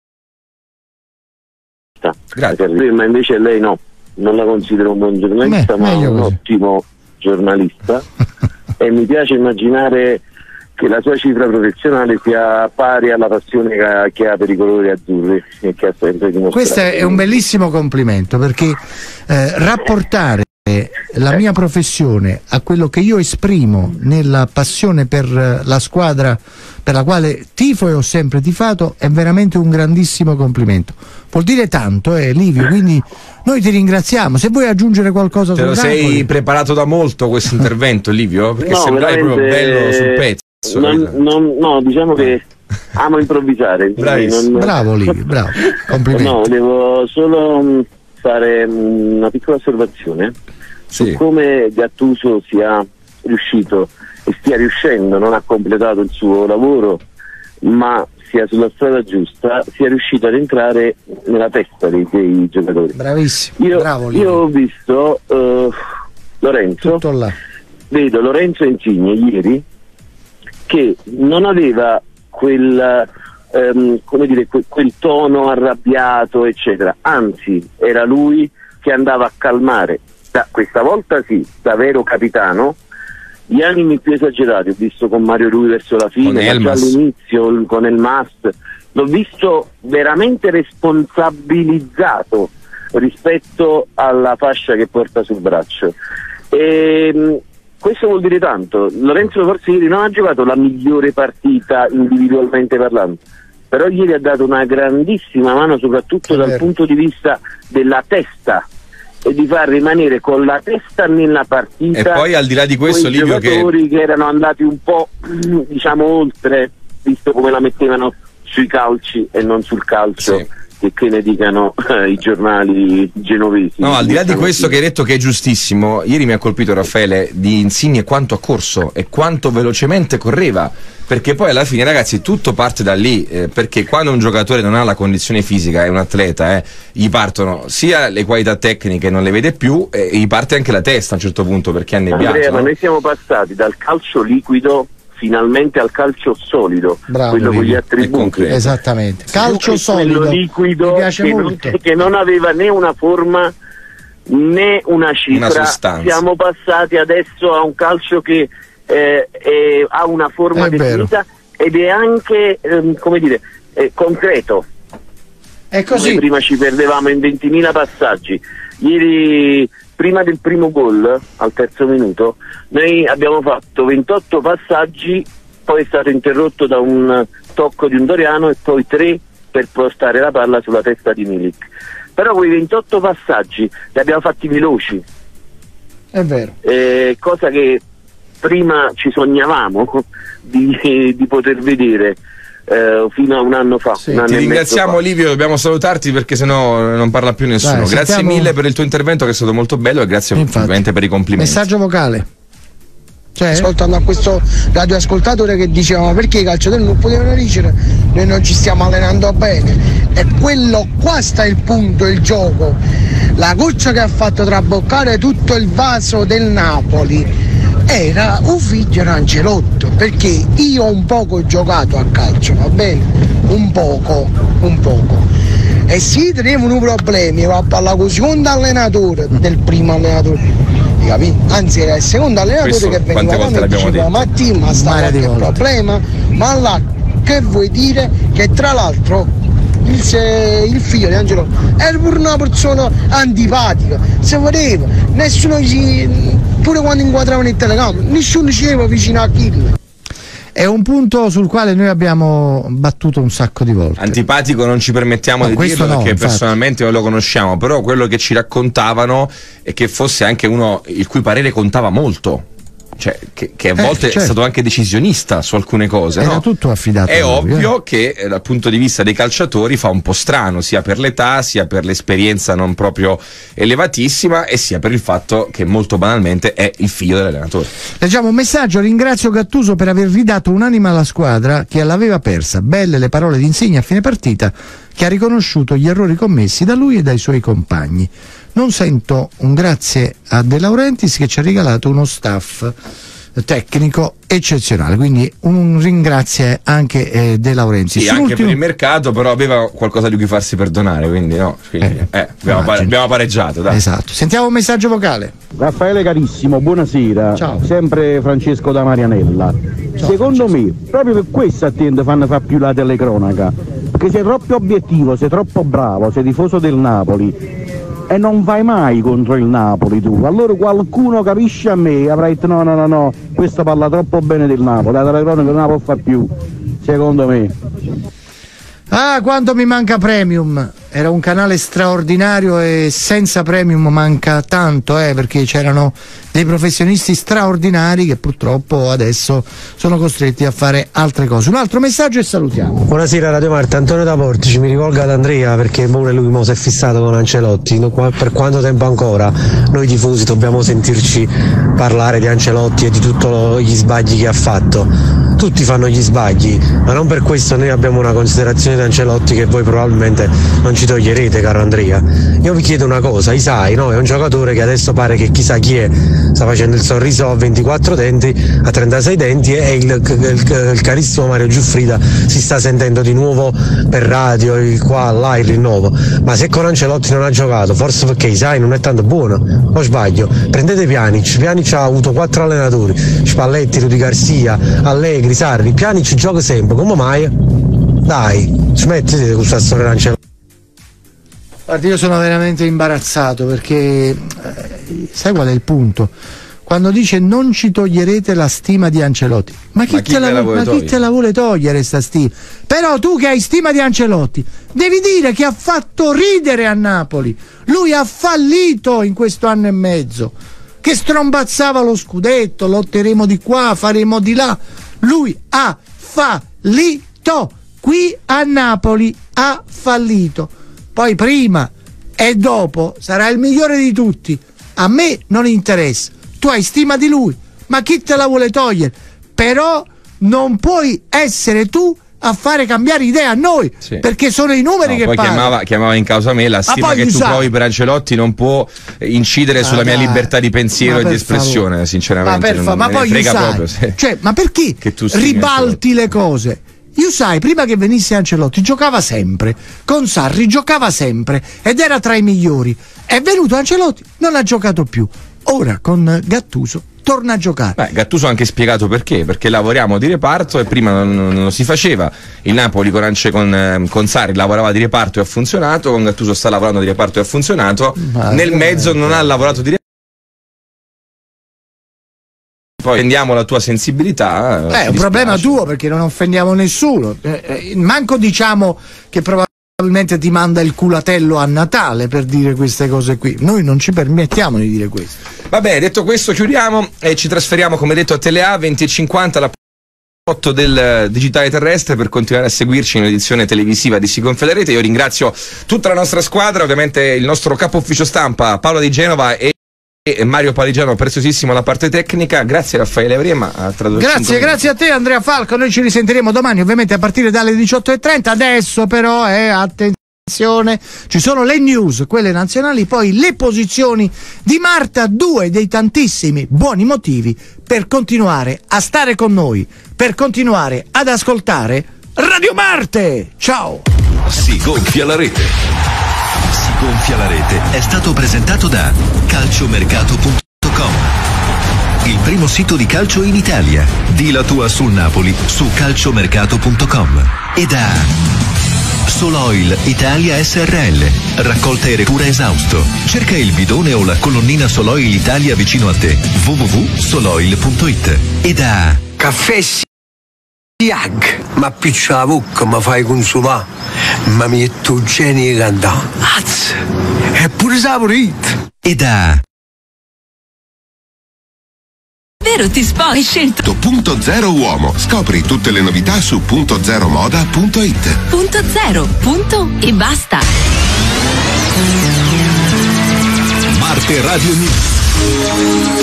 Grazie. Ma invece lei no, non la considero un buon giornalista, ma un ottimo giornalista e mi piace immaginare che la sua cifra professionale sia pari alla passione che ha per i colori azzurri e che ha sempre dimostrato. Questo è un bellissimo complimento, perché rapportare la mia professione a quello che io esprimo nella passione per la squadra per la quale tifo e ho sempre tifato è veramente un grandissimo complimento. Vuol dire tanto, Livio, quindi noi ti ringraziamo. Se vuoi aggiungere qualcosa Te lo sei preparato da molto questo intervento, Livio? Perché no, sembrai proprio bello sul pezzo. No, diciamo che amo improvvisare. Bravo Livio, bravo, complimenti. No, devo solo fare una piccola osservazione su come Gattuso sia riuscito e stia riuscendo, non ha completato il suo lavoro, ma sia sulla strada giusta, sia riuscito ad entrare nella testa dei giocatori. Bravissimo, bravo Livio. Io ho visto Lorenzo, vedo Lorenzo Insigne ieri che non aveva quel tono arrabbiato eccetera, anzi era lui che andava a calmare, questa volta sì, da vero capitano, gli animi più esagerati. Ho visto con Mario Rui verso la fine, ma già all'inizio con il Mast l'ho visto veramente responsabilizzato rispetto alla fascia che porta sul braccio, e questo vuol dire tanto. Lorenzo forse ieri non ha giocato la migliore partita individualmente parlando, però ieri ha dato una grandissima mano soprattutto dal punto di vista della testa e di far rimanere con la testa nella partita. E poi al di là di questo, Livio, giocatori che erano andati un po' diciamo oltre, visto come la mettevano sui calci e non sul calcio, che ne dicano i giornali genovesi. No, al di là di questo che hai detto, che è giustissimo, ieri mi ha colpito, Raffaele, di Insigne quanto ha corso e quanto velocemente correva, perché poi alla fine, ragazzi, tutto parte da lì, perché quando un giocatore non ha la condizione fisica, è un atleta, gli partono sia le qualità tecniche, non le vede più, e gli parte anche la testa a un certo punto, perché è annebbiato. Andrea, ma noi siamo passati dal calcio liquido finalmente al calcio solido, quello con gli attributi. Esattamente, calcio solido, quello liquido mi piace molto. Che non aveva né una forma né una cifra. Una sostanza. Siamo passati adesso a un calcio che ha una forma definita ed è anche concreto. È così. Noi prima ci perdevamo in 20.000 passaggi. Ieri, prima del primo gol, al terzo minuto, noi abbiamo fatto 28 passaggi, poi è stato interrotto da un tocco di un Doriano e poi 3 per spostare la palla sulla testa di Milik. Però quei 28 passaggi li abbiamo fatti veloci. È vero. Cosa che prima ci sognavamo di poter vedere. Fino a un anno fa. Ti ringraziamo, Livio, dobbiamo salutarti perché sennò non parla più nessuno. Dai, grazie mille per il tuo intervento, che è stato molto bello, e grazie ovviamente per i complimenti. Messaggio vocale. Ascoltando a questo radioascoltatore che diceva: ma perché i calciatori non potevano vincere? Noi non ci stiamo allenando bene, e quello qua sta il punto, il gioco, la goccia che ha fatto traboccare tutto il vaso del Napoli era un figlio di Ancelotto, perché io un poco ho giocato a calcio, va bene? Un poco, e sì, tenevo un problema, io a parlare con il secondo allenatore del primo allenatore capì? Anzi era il secondo allenatore Questo che veniva quante da volte me e l'abbiamo diceva: detto. ma Tim, ma sta qualche problema? Ma là, che vuoi dire? Che tra l'altro il figlio di Angelo era pure una persona antipatica, se voleva, nessuno pure quando inquadravano il telecamera, nessuno ci era vicino a Achille. È un punto sul quale noi abbiamo battuto un sacco di volte. Antipatico non ci permettiamo di dirlo perché infatti. personalmente non lo conosciamo, però quello che ci raccontavano è che fosse anche uno il cui parere contava molto. Cioè, che a volte è stato anche decisionista su alcune cose. Era no? tutto affidato È a lui, ovvio che dal punto di vista dei calciatori fa un po' strano, sia per l'età, sia per l'esperienza non proprio elevatissima, e sia per il fatto che molto banalmente è il figlio dell'allenatore. Leggiamo un messaggio: ringrazio Gattuso per aver ridato un'anima alla squadra che l'aveva persa. Belle le parole di Insigne a fine partita, che ha riconosciuto gli errori commessi da lui e dai suoi compagni. Non sento un grazie a De Laurentiis, che ci ha regalato uno staff tecnico eccezionale, quindi un ringrazio anche De Laurentiis. Sì, anche per il mercato, però aveva qualcosa di cui farsi perdonare, quindi no, abbiamo pareggiato, dai. Esatto. Sentiamo un messaggio vocale. Raffaele carissimo, buonasera. Ciao. Sempre Francesco da Marianella. Secondo me, proprio per questo a te fanno fa più la telecronaca, perché sei troppo obiettivo, sei troppo bravo, sei tifoso del Napoli e non vai mai contro il Napoli tu. Allora qualcuno capisce a me, avrà detto no, questo parla troppo bene del Napoli, la telecronaca non la può fare più, secondo me. Ah, quanto mi manca Premium! Era un canale straordinario e senza Premium manca tanto, perché c'erano dei professionisti straordinari che purtroppo adesso sono costretti a fare altre cose. Un altro messaggio e salutiamo. Buonasera Radio Marta, Antonio da Portici, mi rivolgo ad Andrea perché pure lui si è fissato con Ancelotti. Per quanto tempo ancora noi tifosi dobbiamo sentirci parlare di Ancelotti e di tutti gli sbagli che ha fatto? Tutti fanno gli sbagli, ma non per questo noi abbiamo una considerazione di Ancelotti che voi probabilmente non ci toglierete, caro Andrea. Io vi chiedo una cosa, Isai, no? È un giocatore che adesso pare che chissà chi è, sta facendo il sorriso a 24 denti, a 36 denti, e il carissimo Mario Giuffrida si sta sentendo di nuovo per radio, qua, là, il rinnovo. Ma se con Ancelotti non ha giocato, forse perché Isai non è tanto buono, o sbaglio? Prendete Pjanic ha avuto 4 allenatori, Spalletti, Rudi Garcia, Allegri, Sarri, Pjanic gioca sempre, come mai? Dai, smettete di questa storia Ancelotti. Guarda, io sono veramente imbarazzato perché sai qual è il punto? Quando dice non ci toglierete la stima di Ancelotti, ma chi te la vuole togliere sta stima? Però tu che hai stima di Ancelotti devi dire che ha fatto ridere a Napoli, lui ha fallito in questo anno e mezzo, che strombazzava lo scudetto, lotteremo di qua, faremo di là, lui ha fallito, qui a Napoli ha fallito. Poi prima e dopo sarà il migliore di tutti, a me non interessa, tu hai stima di lui, ma chi te la vuole togliere? Però non puoi essere tu a fare cambiare idea a noi, perché sono i numeri che poi parlano. chiamava in causa me, la stima che tu provi per Ancelotti non può incidere sulla mia libertà di pensiero e di espressione, sinceramente. Ma poi frega proprio, cioè, ma perché ribalti le cose? Io sai, prima che venisse Ancelotti giocava sempre, con Sarri giocava sempre ed era tra i migliori. È venuto Ancelotti, non ha giocato più. Ora con Gattuso torna a giocare. Gattuso ha anche spiegato perché lavoriamo di reparto e prima non si faceva. Il Napoli con Sarri lavorava di reparto e ha funzionato, con Gattuso sta lavorando di reparto e ha funzionato, nel mezzo non ha lavorato di reparto. Poi prendiamo la tua sensibilità. È un problema tuo perché non offendiamo nessuno. Manco diciamo che probabilmente ti manda il culatello a Natale per dire queste cose qui. Noi non ci permettiamo di dire questo. Vabbè, detto questo chiudiamo e ci trasferiamo, come detto, a Telea 20:50, la 8 del digitale terrestre, per continuare a seguirci in edizione televisiva di Si Confialerete. Io ringrazio tutta la nostra squadra, ovviamente il nostro capo ufficio stampa Paolo Di Genova e Mario Paligiano, preziosissimo alla parte tecnica. Grazie Raffaele Avrema a tradurre. Grazie a te Andrea Falco, noi ci risentiremo domani ovviamente a partire dalle 18:30. Adesso però attenzione, ci sono le news, quelle nazionali, poi le posizioni di Marta, 2 dei tantissimi buoni motivi per continuare a stare con noi, per continuare ad ascoltare Radio Marte. Ciao. Si gonfia la rete. Si gonfia la rete è stato presentato da calciomercato.it. Il primo sito di calcio in Italia. Di la tua sul Napoli su calciomercato.com. E da Soloil Italia SRL. Raccolta e recupera esausto. Cerca il bidone o la colonnina Soloil Italia vicino a te. www.soloil.it. E da Caffè Siag. Ma piccia la bocca, ma fai consolare. Ma mi metto genio e cantare. Azz. È pure saporito. E da Vero ti sposi? Hai scelto Punto Zero Uomo. Scopri tutte le novità su .0moda.it. Punto Zero, punto e basta. Marte Radio News.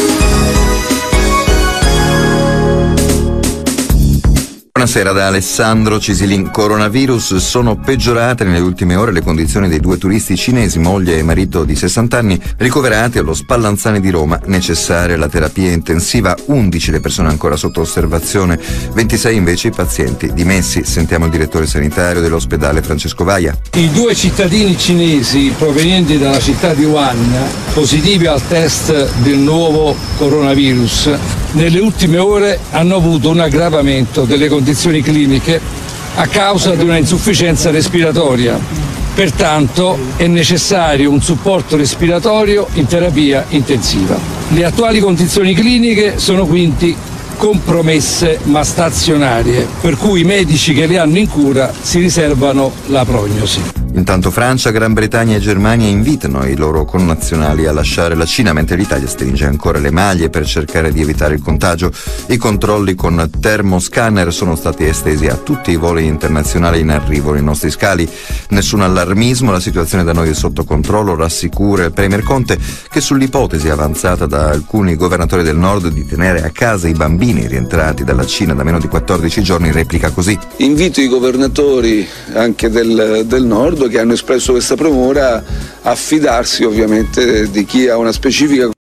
Buonasera da Alessandro Cisilin. Coronavirus. Sono peggiorate nelle ultime ore le condizioni dei due turisti cinesi, moglie e marito di 60 anni, ricoverati allo Spallanzani di Roma. Necessaria la terapia intensiva, 11 le persone ancora sotto osservazione, 26 invece i pazienti dimessi. Sentiamo il direttore sanitario dell'ospedale Francesco Vaia. I due cittadini cinesi provenienti dalla città di Wuhan, positivi al test del nuovo coronavirus, nelle ultime ore hanno avuto un aggravamento delle condizioni cliniche a causa di una insufficienza respiratoria. Pertanto è necessario un supporto respiratorio in terapia intensiva. Le attuali condizioni cliniche sono quindi compromesse ma stazionarie, per cui i medici che le hanno in cura si riservano la prognosi. Intanto Francia, Gran Bretagna e Germania invitano i loro connazionali a lasciare la Cina, mentre l'Italia stringe ancora le maglie per cercare di evitare il contagio. I controlli con termoscanner sono stati estesi a tutti i voli internazionali in arrivo nei nostri scali. Nessun allarmismo, la situazione da noi è sotto controllo, rassicura il Premier Conte, che sull'ipotesi avanzata da alcuni governatori del nord di tenere a casa i bambini rientrati dalla Cina da meno di 14 giorni replica così. Invito i governatori anche del nord che hanno espresso questa premura a fidarsi ovviamente di chi ha una specifica